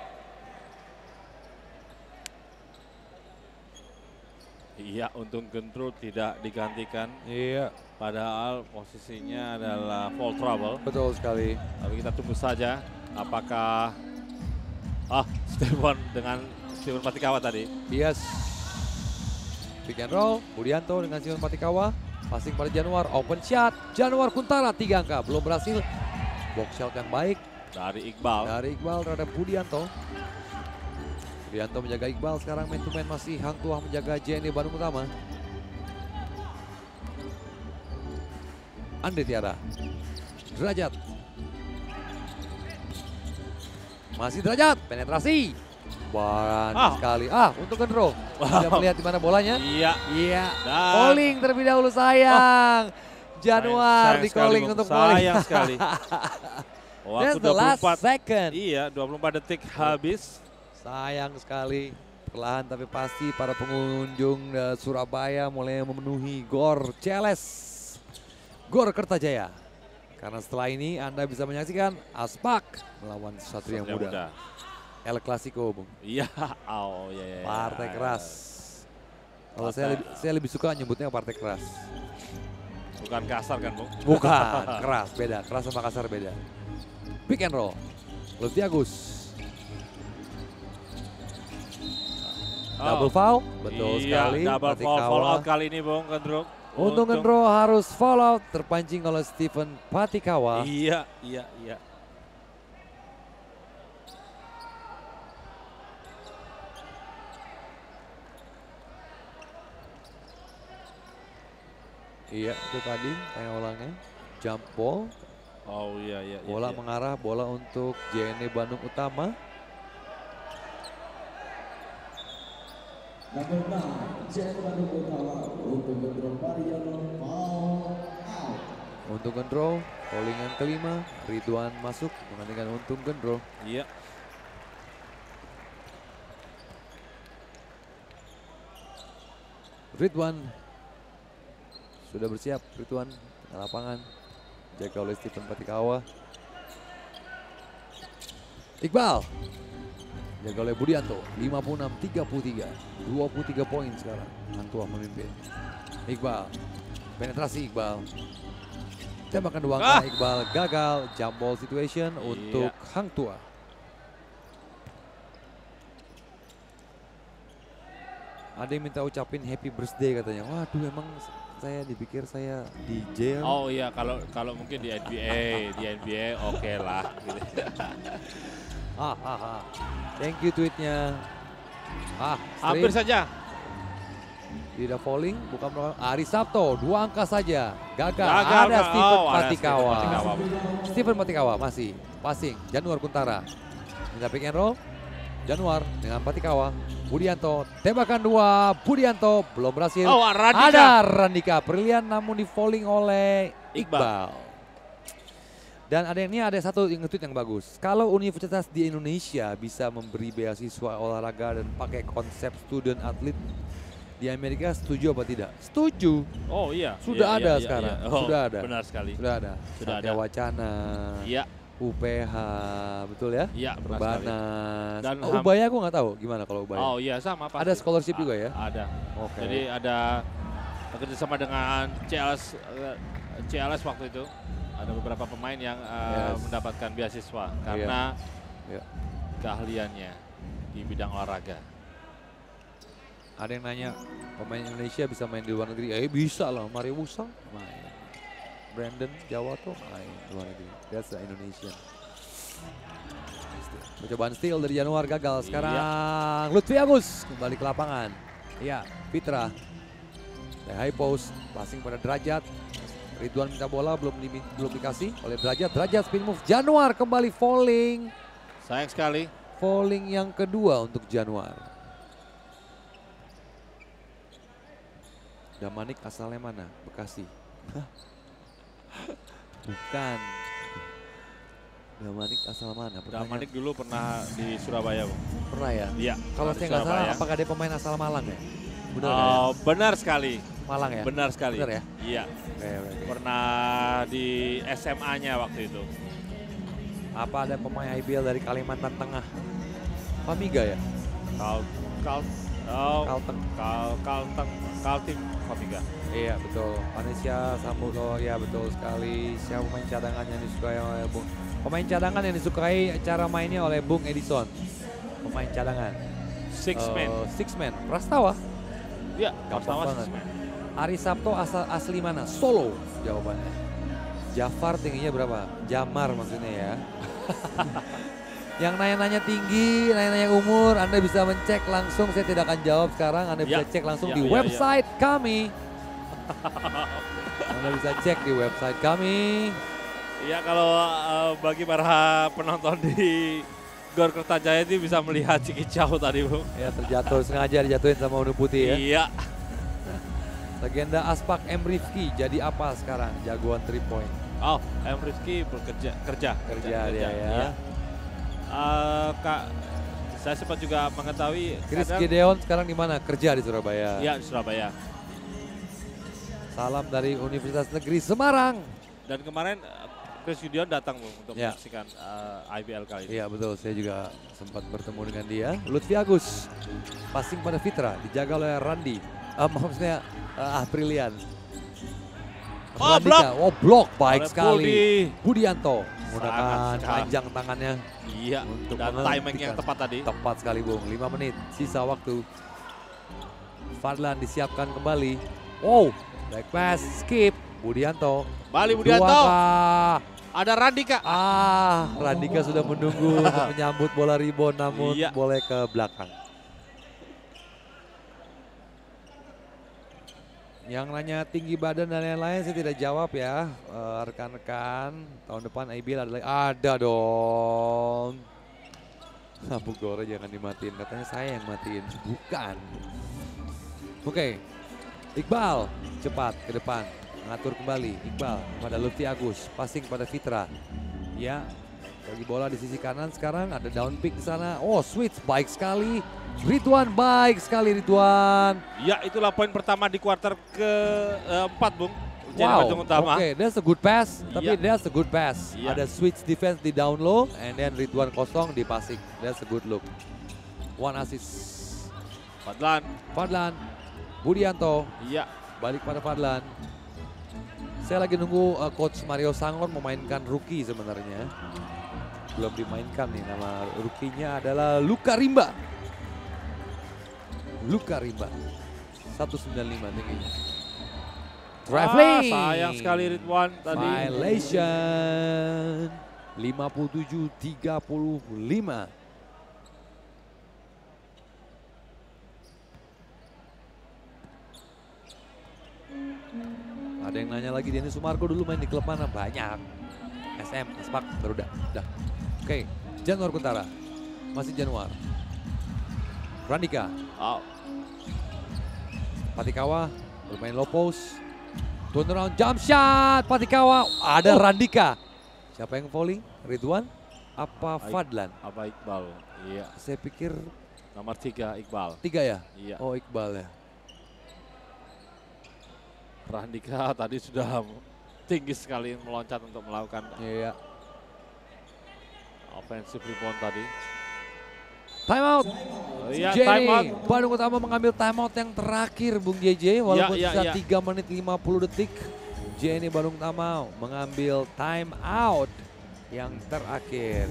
Iya, untung Gendro tidak digantikan. Iya, Padahal posisinya adalah foul trouble. betul sekali. Tapi kita tunggu saja apakah ah Stephen dengan Stephen Patikawa tadi. Yes. Pick and roll. Budianto dengan Simon Patikawa. Passing pada Januar. Open shot. Januar Kuntara tiga angka. Belum berhasil. box shot yang baik Dari Iqbal. dari Iqbal terhadap Budianto. Budianto menjaga Iqbal, sekarang man to man masih Hang Tuah menjaga J N E Bandung Utama. Andre Tiara, Derajat, masih Derajat, penetrasi, baran Ah. sekali. Ah, untuk Gendro, tidak melihat di mana bolanya. Iya. Iya, Dan- calling terlebih dahulu sayang. Januar Sayang di sekali, calling Bung. untuk calling. Sayang sekali. Waktu That's the last dua puluh empat. second. Iya, dua puluh empat detik habis. Sayang sekali. Perlahan tapi pasti para pengunjung eh, Surabaya mulai memenuhi Gor Celes, Gor Kertajaya. Karena setelah ini Anda bisa menyaksikan Aspak melawan Satria Satria Muda. Muda. El Clasico, Bung. Iya, oh iya, iya. Partai keras. Kalau saya lebih, saya lebih suka nyebutnya partai keras. Bukan kasar kan, Bung? Bukan, keras, beda. Keras sama kasar beda. Pick and roll. Lutfi Agus. Double Oh, foul, betul iya, sekali. double Fatih foul, foul Kawa. out kali ini, Bung, Gendro. Untung Gendro harus fall out, terpancing oleh Stephen Patikawa. Iya, iya, iya. Iya, itu tadi tanya ulangnya. Jump ball, Oh iya, iya. iya, bola iya. mengarah, bola untuk J N E Bandung Utama. Number nine, J N E Bandung Utama untuk Gendro Mariano foul out. Untuk Gendro, calling yang kelima, Ridwan masuk menggantikan Untung Gendro. Iya. Ridwan sudah bersiap, Ridwan tengah lapangan, jaga oleh Stephen Patikawa. Iqbal jaga oleh Budianto, lima puluh enam tiga puluh tiga, dua puluh tiga poin sekarang. Hang Tuah memimpin. Iqbal, penetrasi Iqbal. Tembakan dua angka Ah. Iqbal gagal, jump ball situation untuk Hang Tuah. Ada yang minta ucapin happy birthday katanya. Waduh, emang saya dipikir saya D J. Oh iya, kalau kalau mungkin di N B A, di N B A oke lah. Gitu. Ah, ah, ah. Thank you tweetnya. Ah, Hampir stream. saja. Tidak falling, bukan melakukan. Ari Sabto, dua angka saja. Gagal. Gagal, ada Kak. Stephen Oh, ada Patikawa. Stephen Patikawa. Stephen Patikawa masih passing. Januar Kuntara. Minta pick and roll. Januar dengan Patikawa. Budianto, tembakan dua. Budianto belum berhasil. Oh, Randika. Ada Randika Brilian namun di falling oleh Iqbal. Dan ada ini ada satu yang nge-tweet yang bagus. Kalau universitas di Indonesia bisa memberi beasiswa olahraga dan pakai konsep student athlete, di Amerika setuju apa tidak? Setuju. Oh iya. Sudah iya, ada iya, sekarang. iya. Oh, Sudah ada. Benar sekali. Sudah ada. Sudah Satya ada. Wacana, Iya, U P H, betul ya? iya benar sekali. Perbanas. Dan Oh, ham- Ubaya aku nggak tahu gimana kalau Ubaya. Oh iya sama pasti. Ada scholarship juga ya? A- Ada. Oke. Jadi ada kerjasama dengan C L S, eh, C L S waktu itu. Ada beberapa pemain yang eh, Yes. mendapatkan beasiswa karena Iya. keahliannya di bidang olahraga. Ada yang nanya, pemain Indonesia bisa main di luar negeri? Eh bisa lah, Mario Wusang main. Brandon Jawa tuh main di luar negeri. That's the Indonesian. Percobaan steal dari Januar gagal. Sekarang Lutfi Agus kembali ke lapangan. Iya, Fitra. High post, passing pada Derajat. Ridwan minta bola, belum, di, belum dikasih oleh Derajat. Derajat spin move. Januar kembali falling. Sayang sekali. Falling yang kedua untuk Januar. Damanik asalnya mana? Bekasi. Bukan. Damanik asal mana? Pertanyaan- Damanik dulu pernah di Surabaya, Bung. pernah ya? Iya. Kalau pernah di saya nggak salah, Surabaya. apakah dia pemain asal Malang ya? Benar nggak ya? Oh, benar sekali. Malang ya? Benar sekali. Benar ya? Iya. Oke, oke, oke. Pernah di S M A-nya waktu itu. Apa ada pemain I B L dari Kalimantan Tengah? Famiga ya? Kal Kal oh, Kalteng. Kal Kalteng Kaltim Famiga. Iya betul. Vanessa Sambuto, ya betul sekali. Siapa pemain cadangan yang disukai oleh Bung? Pemain cadangan yang disukai cara mainnya oleh Bung Edison. Pemain cadangan. Six Eh, man. Six man. Prastawa. Iya, gampang Prastawa banget. six man. Ari Sabto asal asli mana? Solo jawabannya. Jafar tingginya berapa? Jamar maksudnya ya. Yang nanya-nanya tinggi, nanya-nanya umur, Anda bisa mencek langsung, saya tidak akan jawab sekarang, Anda bisa Ya, cek langsung ya, di ya, website kami. Anda bisa cek di website kami. Ya kalau uh, bagi para penonton di Gor Kertajaya ini bisa melihat Cikicau tadi, Bung. Ya terjatuh, sengaja dijatuhin sama Unu Putih ya. Iya. Legenda Aspak M. Rifki jadi apa sekarang? Jagoan three point. Oh, M. Rifki bekerja, kerja. Kerja dia ya. Iya. Uh, Kak, saya sempat juga mengetahui Chris kadang- Gideon sekarang di mana? Kerja di Surabaya. Iya, di Surabaya. Salam dari Universitas Negeri Semarang. Dan kemarin uh, Chris Gideon datang, Bung, untuk Ya. menyaksikan uh, I B L kali ini. Iya betul, saya juga sempat bertemu dengan dia. Lutfi Agus, passing pada Fitra, dijaga oleh Randi. Uh, maksudnya uh, Aprilian. Oh, Randika. blok. Oh blok, baik Oleh sekali. Budi. Budianto menggunakan Sangat sekali. panjang tangannya. Iya, Untuk dan timing yang menghentikan. tepat tadi. Tepat sekali Bung, lima menit sisa waktu. Fadlan disiapkan kembali. Wow, back pass, skip. Budianto. Bali Budianto. Dua kah? Ada Randika. Ah, Randika sudah menunggu untuk menyambut bola rebound namun Iya. boleh ke belakang. Yang nanya tinggi badan dan lain-lain saya tidak jawab ya. Eh, rekan-rekan, tahun depan I B L ada lagi. Ada dong. Lampu Gora jangan dimatiin, katanya saya yang matiin. Bukan. Oke, Iqbal cepat ke depan. Mengatur kembali, Iqbal pada Lutfi Agus. Passing pada Fitra. Ya, bagi bola di sisi kanan sekarang ada down pick di sana. Oh, switch baik sekali. Ridwan baik sekali Ridwan. Ya, itulah poin pertama di kuarter keempat, Bung. Jadi Wow, Bandung Utama. oke, that's a good pass. Tapi Iya. that's a good pass. Iya. Ada switch defense di down low, and then Ridwan kosong di passing. That's a good look. One assist. Fadlan. Fadlan, Budianto, Iya. balik pada Fadlan. Saya lagi nunggu uh, Coach Mario Sangon memainkan rookie sebenarnya. Belum dimainkan nih, nama rookie-nya adalah Luka Rimba. Luka Rimba, seratus sembilan puluh lima tingginya. Traveling. Ah, sayang sekali Ridwan tadi. Violation. lima puluh tujuh tiga puluh lima. Ada yang nanya lagi, Denny Sumargo dulu main di klub mana? Banyak. S M, Aspak, Garuda. Udah. Oke, Januar Kuntara. Masih Januar. Randika. Oh, Patikawa bermain low post. Turnaround jump shot. Patikawa. Ada Oh. Randika. Siapa yang volley? Ridwan? Apa Baik. Fadlan? apa Iqbal? Iya. Saya pikir Nomor tiga Iqbal. tiga ya? Iya. Oh Iqbal ya. Randika tadi sudah tinggi sekali meloncat untuk melakukan Iya. offensive rebound tadi. Time out. Iya, Jenny. time out. Bandung Utama mengambil time out yang terakhir Bung J J. Walaupun Ya, ya, sisa ya. tiga menit lima puluh detik. Jenny Bandung Utama mengambil time out yang terakhir.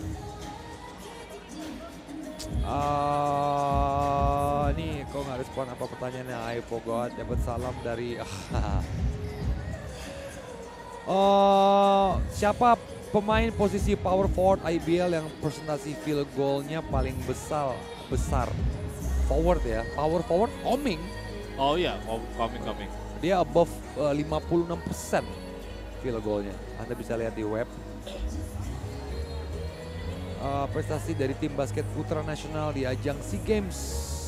Ah, ini kok nggak respon apa pertanyaannya? I forgot. Dapat salam dari. Oh, siapa pemain posisi power forward I B L yang presentasi field goal-nya paling besar? Besar. Forward ya, power forward Koming. Oh iya, coming coming. Dia above uh, lima puluh enam persen field goal-nya. Anda bisa lihat di web. Uh, prestasi dari tim basket putra nasional di ajang SEA Games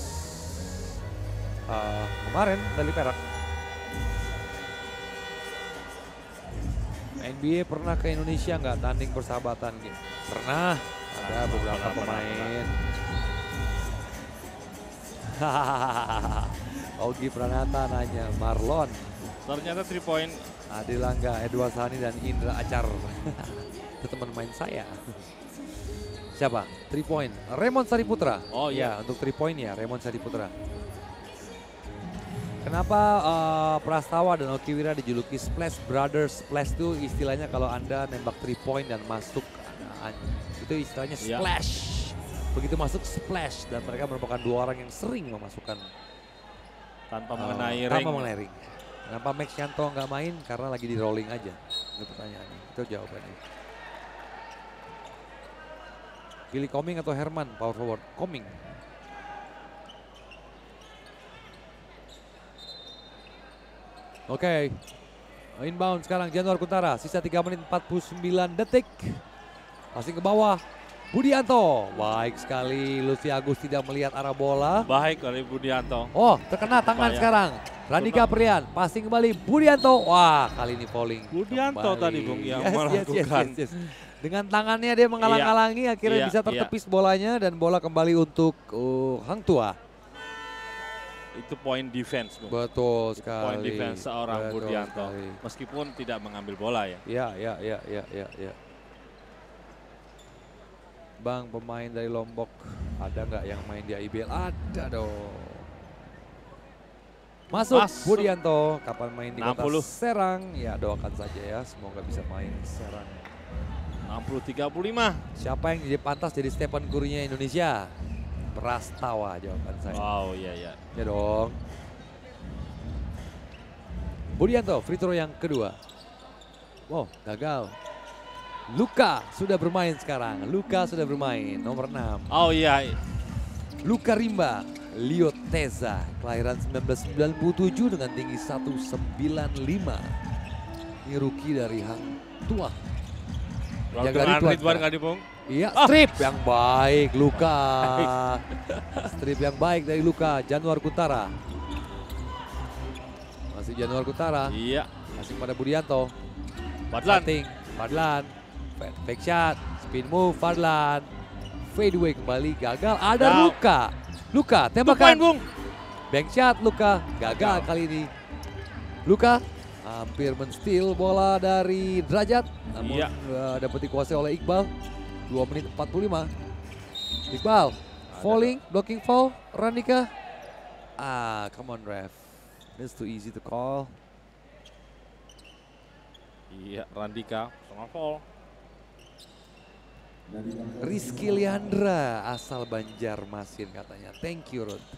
uh, kemarin medali perak. N B A pernah ke Indonesia nggak tanding persahabatan gitu? Pernah, ada beberapa Pernah, pernah, pemain. Ogi Pranata nanya, Marlon, Ternyata three point. Adi Langga, Edward Sani dan Indra Acar. Itu teman main saya. Siapa? Three point. Raymond Sariputra. Oh Ya, untuk three point ya Raymond Sariputra. Kenapa uh, Prastawa dan Okiwira dijuluki Splash Brothers? Splash itu istilahnya kalau Anda nembak three point dan masuk, uh, itu istilahnya Ya. splash. Begitu masuk splash, dan mereka merupakan dua orang yang sering memasukkan Tanpa uh, mengenai tanpa ring. mengenai ring. Kenapa Max Yanto nggak main? Karena lagi di rolling aja. Itu pertanyaannya. Itu jawabannya. Pilih Coming atau Herman power forward? Coming. Oke. Okay. Inbound sekarang Januar Kuntara. Sisa tiga menit empat puluh sembilan detik. Passing ke bawah. Budianto. Baik sekali. Lutfi Agus tidak melihat arah bola. Baik dari Budianto. Oh, terkena tangan Bahaya. sekarang. Randika Prian. Passing kembali. Budianto. Wah, kali ini falling. Budianto kembali. tadi Bung yang Yes, yes, melakukan. yes, yes, yes. Dengan tangannya dia menghalang-halangi, akhirnya Iya, bisa tertepis bolanya dan bola kembali untuk uh, Hang Tua. Itu poin defense, Bung. Betul Itu sekali. poin defense seorang Betul Budianto. sekali. Meskipun tidak mengambil bola ya. Ya, ya, ya, ya, ya, ya. Bang, pemain dari Lombok ada nggak yang main di I B L? Ada dong. Masuk, Masuk. Budianto. Kapan main di enam puluh. kota Serang? Ya, doakan saja ya. Semoga bisa main di Serang. enam puluh tiga puluh lima. Siapa yang jadi pantas jadi Stephen Curry-nya Indonesia? Prastawa jawaban saya. Wow, iya iya. Ya dong. Budianto, free throw yang kedua. Wow, gagal. Luka sudah bermain sekarang. Luka sudah bermain, nomor enam. Oh iya. Luka Rimba, Leo Teza, kelahiran seribu sembilan ratus sembilan puluh tujuh dengan tinggi seratus sembilan puluh lima. Ini rookie dari Hang Tua. Jaga Ridwan Ridwan Ridwan sekarang. nggak di Bung? Iya, strip yang baik Luka. Strip yang baik dari Luka, Januar Kuntara. Masih Januar Kuntara, Iya. masih pada Budianto. Fadlan. Cutting, Fadlan. Back shot, spin move Fadlan. Fade away kembali, gagal. Ada Down. Luka. Luka, Two point, tembakan. Bung. Bank shot Luka, gagal Gagal. kali ini. Luka hampir men-steal bola dari Derajat. Namun Iya. uh, dapat dikuasai oleh Iqbal. dua menit empat puluh lima. Iqbal, falling, blocking foul, Randika. Ah, come on ref. That's too easy to call. Iya, Randika sama foul. Rizky Liandra, asal Banjarmasin katanya. Thank you, Rod.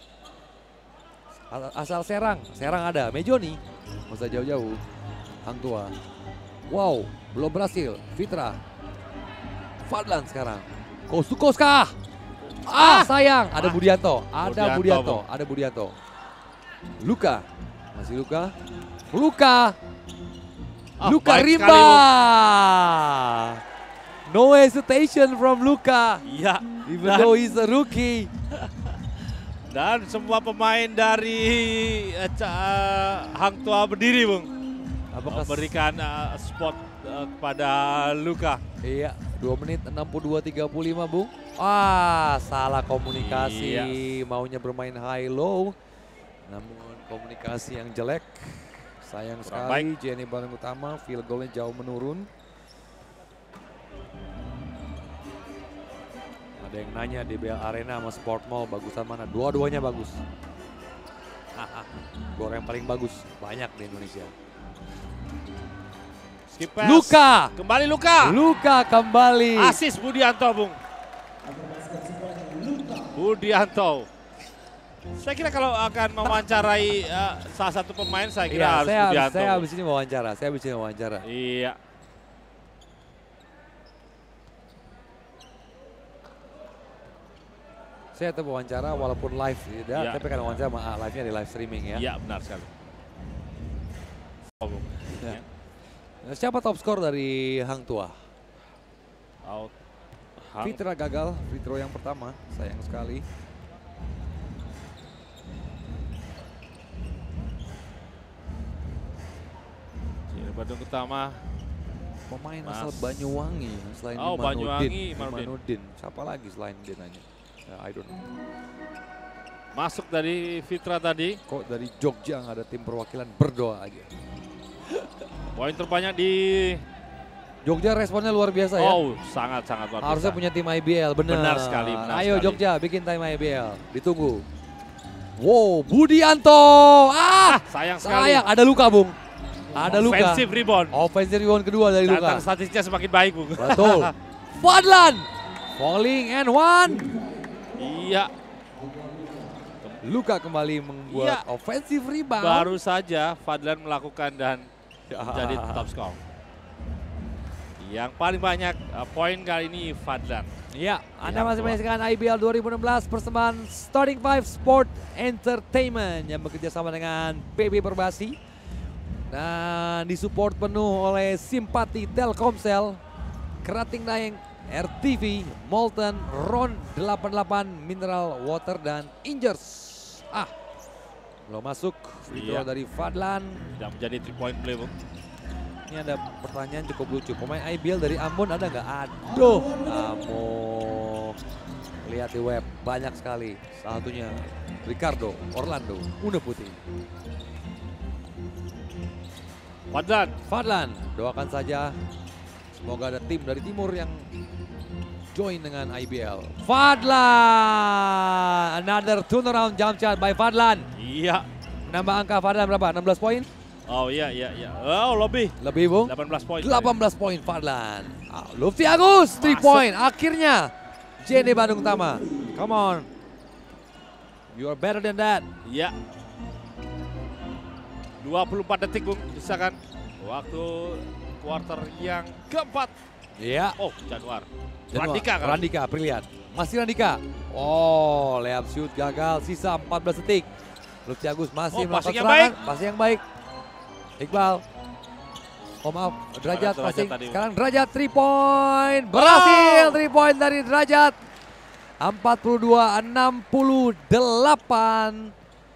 Asal Serang, Serang ada. Mejoni, nggak usah jauh-jauh. Hang Tua. Wow, belum berhasil. Fitra. Fadlan sekarang. Coast to coast kah? Ah, sayang. Ada Budianto. Ada Budianto, Budianto. Bung. Ada Budianto. Luka. Masih Luka. Luka. Ah, Luka baik Rimba. sekali, No hesitation from Luka. Iya. Even Dan, though he's a rookie. dan semua pemain dari uh, Ca- Hang Tua berdiri, Bung. Apakah Memberikan uh, spot uh, kepada Luka. Iya, dua menit enam puluh dua tiga puluh lima, Bung. Ah, salah komunikasi. Iya. Maunya bermain high low. Namun komunikasi yang jelek. Sayang Kurang sekali, Jenny Bareng Utama field goalnya jauh menurun. Ada yang nanya di B L Arena sama Sport Mall bagusan mana? Dua-duanya bagus. Gor yang paling bagus, banyak di Indonesia. Skip pass. Luka! Kembali Luka. Luka kembali. Asis Budianto, Bung. Budianto. Saya kira kalau akan mewawancarai uh, salah satu pemain, saya kira Iya, harus saya, Budianto. saya habis ini wawancara, saya habis ini wawancara. Iya. Saya tetap wawancara walaupun live tidak, Iya. tapi kan wawancara sama live-nya di live streaming ya. Iya, benar sekali. Oh, Bung. Ya. Ya. Nah, siapa top skor dari Hang Tua? Out. Hang. Fitra gagal, free throw yang pertama, sayang sekali. Jadi Bandung Utama. Pemain Mas. asal Banyuwangi selain Oh, Imanudin. Banyuwangi, Imanudin. Imanudin. Siapa lagi selain dia nanya? Ya, I don't know. Masuk dari Fitra tadi. Kok dari Jogja nggak ada tim perwakilan, berdoa aja. Poin terbanyak di Jogja responnya luar biasa ya. Oh, sangat-sangat luar biasa. Harusnya punya tim I B L, benar. Benar sekali, benar Ayo sekali. Jogja bikin tim I B L, ditunggu. Wow, Budianto. Ah, Sayang sekali. sayang. Ada Luka, Bung. Ada Luka. Offensive rebound. Offensive rebound kedua dari Catatan Luka. statistiknya semakin baik, Bung. Betul. Fadlan. Falling and one. Iya. Luka kembali membuat Iya. offensive rebound. Baru saja Fadlan melakukan dan jadi top score. Yang paling banyak uh, poin kali ini Fadlan. Ya, Anda Hang masih Tuah. menyaksikan I B L dua ribu enam belas persembahan Starting Five Sport Entertainment yang bekerja sama dengan P B Perbasi dan disupport penuh oleh Simpati Telkomsel, Kerating Daeng, R T V, Molten, Ron delapan puluh delapan, Mineral Water, dan Ingers. Ah, belum masuk free throw Iya. dari Fadlan. Tidak menjadi three point play, Bung. Ini ada pertanyaan cukup lucu. Pemain I B L dari Ambon ada nggak? Aduh, kamu lihat di web banyak sekali. Salah satunya Ricardo Orlando Una Putih. Fadlan. Fadlan, doakan saja semoga ada tim dari timur yang join dengan I B L. Fadlan, another turnaround jump shot by Fadlan. Iya. Menambah angka Fadlan berapa? enam belas poin? Oh iya, iya, iya. Oh lebih. Lebih, Bung? delapan belas poin. delapan belas poin Fadlan. Ah, Lufty Agus, three Masuk. point. Akhirnya J N E Bandung Utama. Come on. You are better than that. Iya. dua puluh empat detik, Bung. Bisa kan? Waktu quarter yang keempat. Iya. Oh, Januar. Januar. Randika kan? Randika, Brilian. Masih Randika. Oh, layup shoot gagal. Sisa empat belas detik. Lufty Agus masih Oh, melakukan passing yang serangan. baik. Passing yang baik. Iqbal. Oh maaf, Derajat Derajat passing. tadi. Sekarang Derajat three point. Berhasil three point dari Derajat. empat puluh dua enam puluh delapan.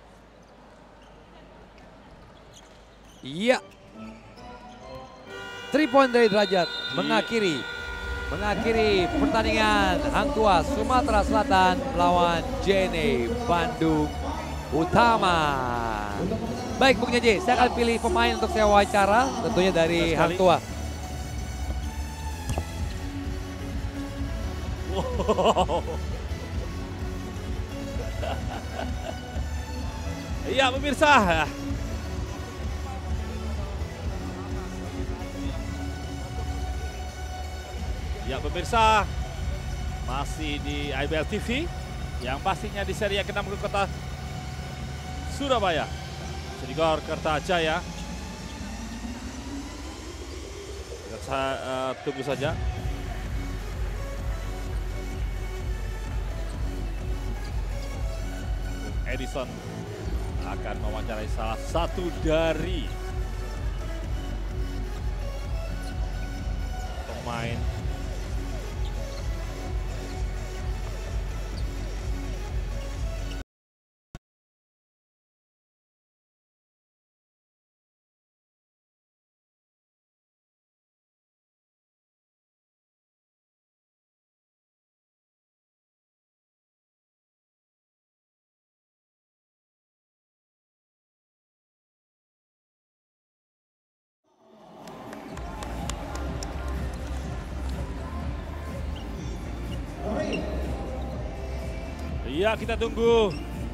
Iya. three point dari Derajat mengakhiri mengakhiri pertandingan Hang Tuah Sumatera Selatan melawan J N E Bandung Utama. Baik Bung J J, saya akan pilih pemain untuk saya wawancara, tentunya dari Betul Hang sekali. Tuah. Iya pemirsa. Ya pemirsa, masih di I B L T V yang pastinya di seri yang keenam ke kota Surabaya. Sedigor Kertajaya. Kita uh, tunggu saja. Edison akan mewawancarai salah satu dari pemain Iya, kita tunggu.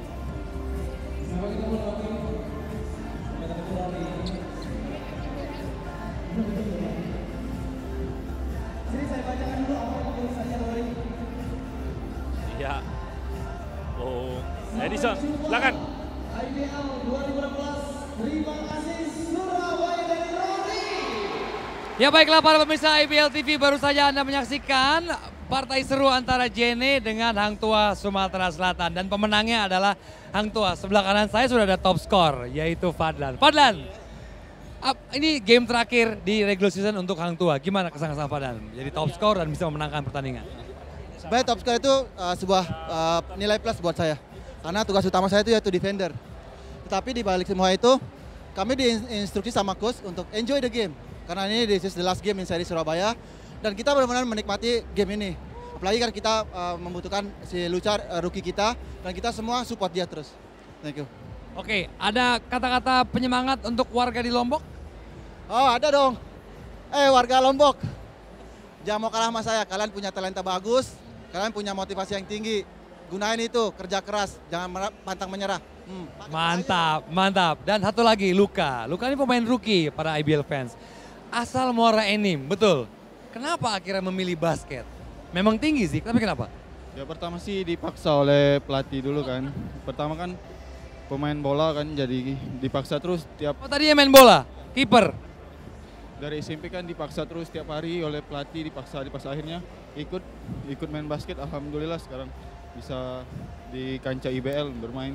Iya. Oh, Edison, silakan. I B L dua ribu enam belas, terima kasih Surabaya dari Roni. Ya baiklah para pemirsa I B L T V, baru saja Anda menyaksikan partai seru antara J N E dengan Hang Tuah Sumatera Selatan. Dan pemenangnya adalah Hang Tuah. Sebelah kanan saya sudah ada top skor, yaitu Fadlan. Fadlan, ap- ini game terakhir di regular season untuk Hang Tuah. Gimana kesan-kesan Fadlan? Jadi top skor dan bisa memenangkan pertandingan. Sebenarnya top score itu uh, sebuah uh, nilai plus buat saya. Karena tugas utama saya itu yaitu defender. Tetapi di balik semua itu, kami diinstruksi sama coach untuk enjoy the game. Karena ini this is the last game in seri Surabaya. Dan kita benar-benar menikmati game ini. Apalagi kan kita uh, membutuhkan si Lucar, uh, rookie kita. Dan kita semua support dia terus. Thank you. Oke, ada kata-kata penyemangat untuk warga di Lombok? Oh ada dong. Eh warga Lombok. Jangan mau kalah sama saya. Kalian punya talenta bagus. Kalian punya motivasi yang tinggi. Gunain itu, kerja keras. Jangan merah- pantang menyerah. Hmm. Mantap, mantap. Dan satu lagi, Luka. Luka ini pemain rookie para I B L fans. Asal Muara Enim, betul. Kenapa akhirnya memilih basket? Memang tinggi sih, tapi kenapa? Ya pertama sih dipaksa oleh pelatih dulu kan. Pertama kan pemain bola kan jadi dipaksa terus tiap. Oh tadi main bola, kiper. Dari S M P kan dipaksa terus tiap hari oleh pelatih, dipaksa dipaksa akhirnya ikut ikut main basket. Alhamdulillah sekarang bisa di kancah I B L bermain.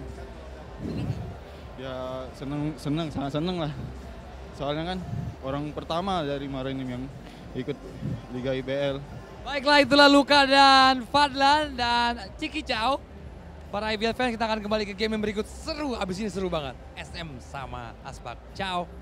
Ya seneng seneng sangat seneng lah. Soalnya kan orang pertama dari Marinir yang ikut Liga I B L. Baiklah itulah Luka dan Fadlan dan Ciki Chow. Para I B L fans kita akan kembali ke game yang berikut seru, abis ini seru banget. S M sama Aspak. Ciao.